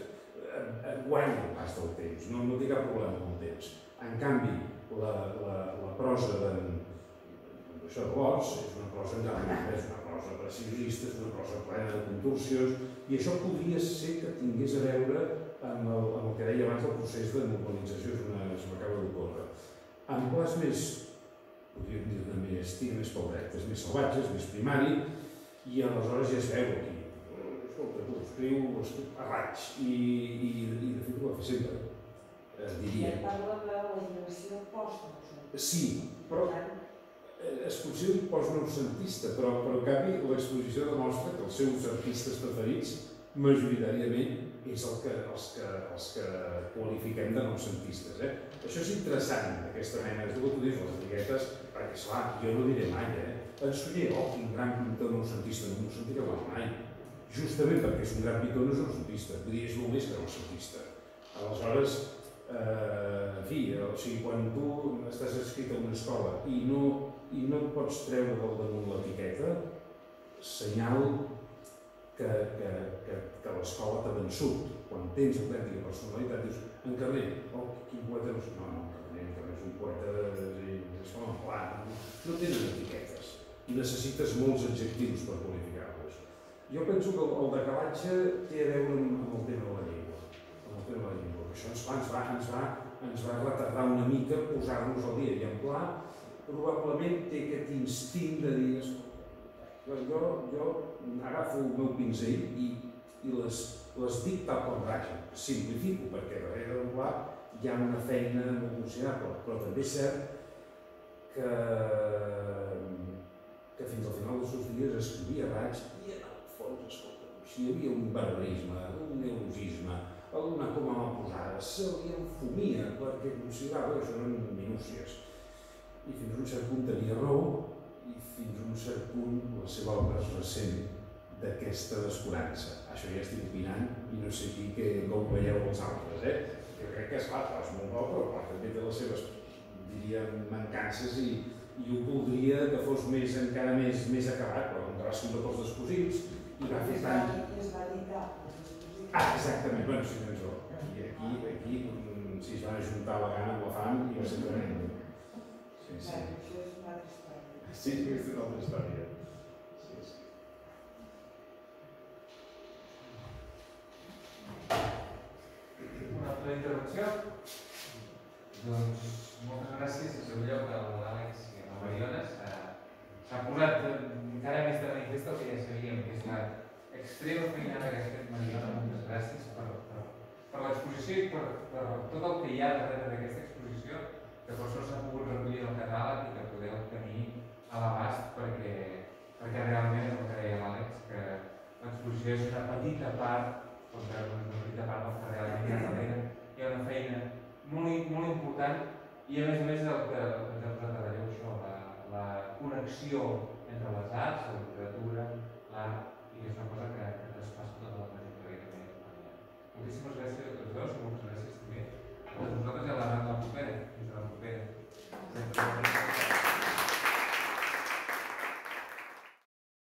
guanya el pas del temps, no, no té cap problema amb el temps. En canvi, la, la, la prosa de això de l'Ors és una prosa engabanyada, és una prosa preciosista, és una prosa plena de contorsions, i això podria ser que tingués a veure amb el, amb el que deia abans del procés de normalització, és una, es m'acaba d'ocórrer. En plats més, podríem dir, més, tira més pel dret, és més salvatge, és més primari, i aleshores ja es veu aquí. Escolta, tu escriu a raig, i, i, i de fet ho va fer sempre, eh, diria. I parla de la generació post-noucentista. Sí, però es considera post-noucentista, però, però en canvi l'exposició demostra que els seus artistes preferits majoritàriament és el que, els, que, els que qualifiquem de noucentistes. Eh? Això és interessant, aquesta mena, és el que tu dius, les etiquetes, perquè, esclar, jo no diré mai, eh? En Sunyer, oh, quin gran pintor noucentista, no m'ho sentiré mai. Justament perquè és un gran pintor no és noucentista, vull dir, és molt més que noucentista. Aleshores, eh, en fi, o sigui, quan tu estàs escrit a una escola i no, i no et pots treure del damunt l'etiqueta, senyal que, que, que, que l'escola t'ha vençut. Quan tens autèntica personalitat, dius, en Carner, oh, quin poeta no és? No, no, Carner, Carner és un poeta, és com en pla, no tenen etiquetes i necessites molts adjectius per qualificar-los. Jo penso que el decalatge té a veure amb el tema de la llengua, amb el tema de la llengua, que això ens va, ens va, ens va, ens va retardar una mica posar-nos al dia, i en pla probablement té aquest instint de dir, jo, jo agafo el meu pinzell i, i les, les dic tal com ragen, simplifico, perquè darrere del pla hi ha una feina molt considerable, però també és cert que, que fins al final dels seus dies escrivia raig i en el fons, escolta, si hi havia un barbarisme, un neologisme, alguna coma mal posada, se li enfumia perquè considerava que això eren minúcies. I fins a un cert punt tenia raó, i fins a un cert punt la seva obra es ressent d'aquesta descurança. Això ja estic opinant i no sé qui que no ho veieu els altres, eh? Jo crec que és clar, és molt bo, però clar, també té les seves, diríem, mancances i, i ho voldria que fos més, encara més, més acabat, però com que va escriure pels descosits i va fer tant... I es va editar els descosits. Ah, exactament, bueno, sí, tens raó. I aquí, aquí, si es van ajuntar la gana amb la fam i va ser tremendo. Sí, sí. Això és una altra història. Sí, sí, és una altra història. Sí, sí. Una altra intervenció? Doncs moltes gràcies. En segon lloc, l'Àlex i la Mariona s'ha posat encara més de manifest el que ja sabíem, que és l'extrema feinada que ha fet Mariona. Moltes gràcies per, per, per l'exposició i per, per tot el que hi ha darrere d'aquesta exposició, que per això s'ha pogut recollir el catàleg i que podeu tenir a l'abast perquè, perquè realment, el que deia l'Àlex, que l'exposició és una petita part, pot veure una petita part del que realment hi ha darrere. Hi ha una feina molt, molt important i a més a més el que ens ha posat a relleu això, la, la connexió entre les arts, la literatura, l'art, i és una cosa que, que traspassa tota la trajectòria que té Mariana. Moltíssimes gràcies a tots dos i moltes gràcies també a tots vosaltres i a la, la propera, fins a la propera.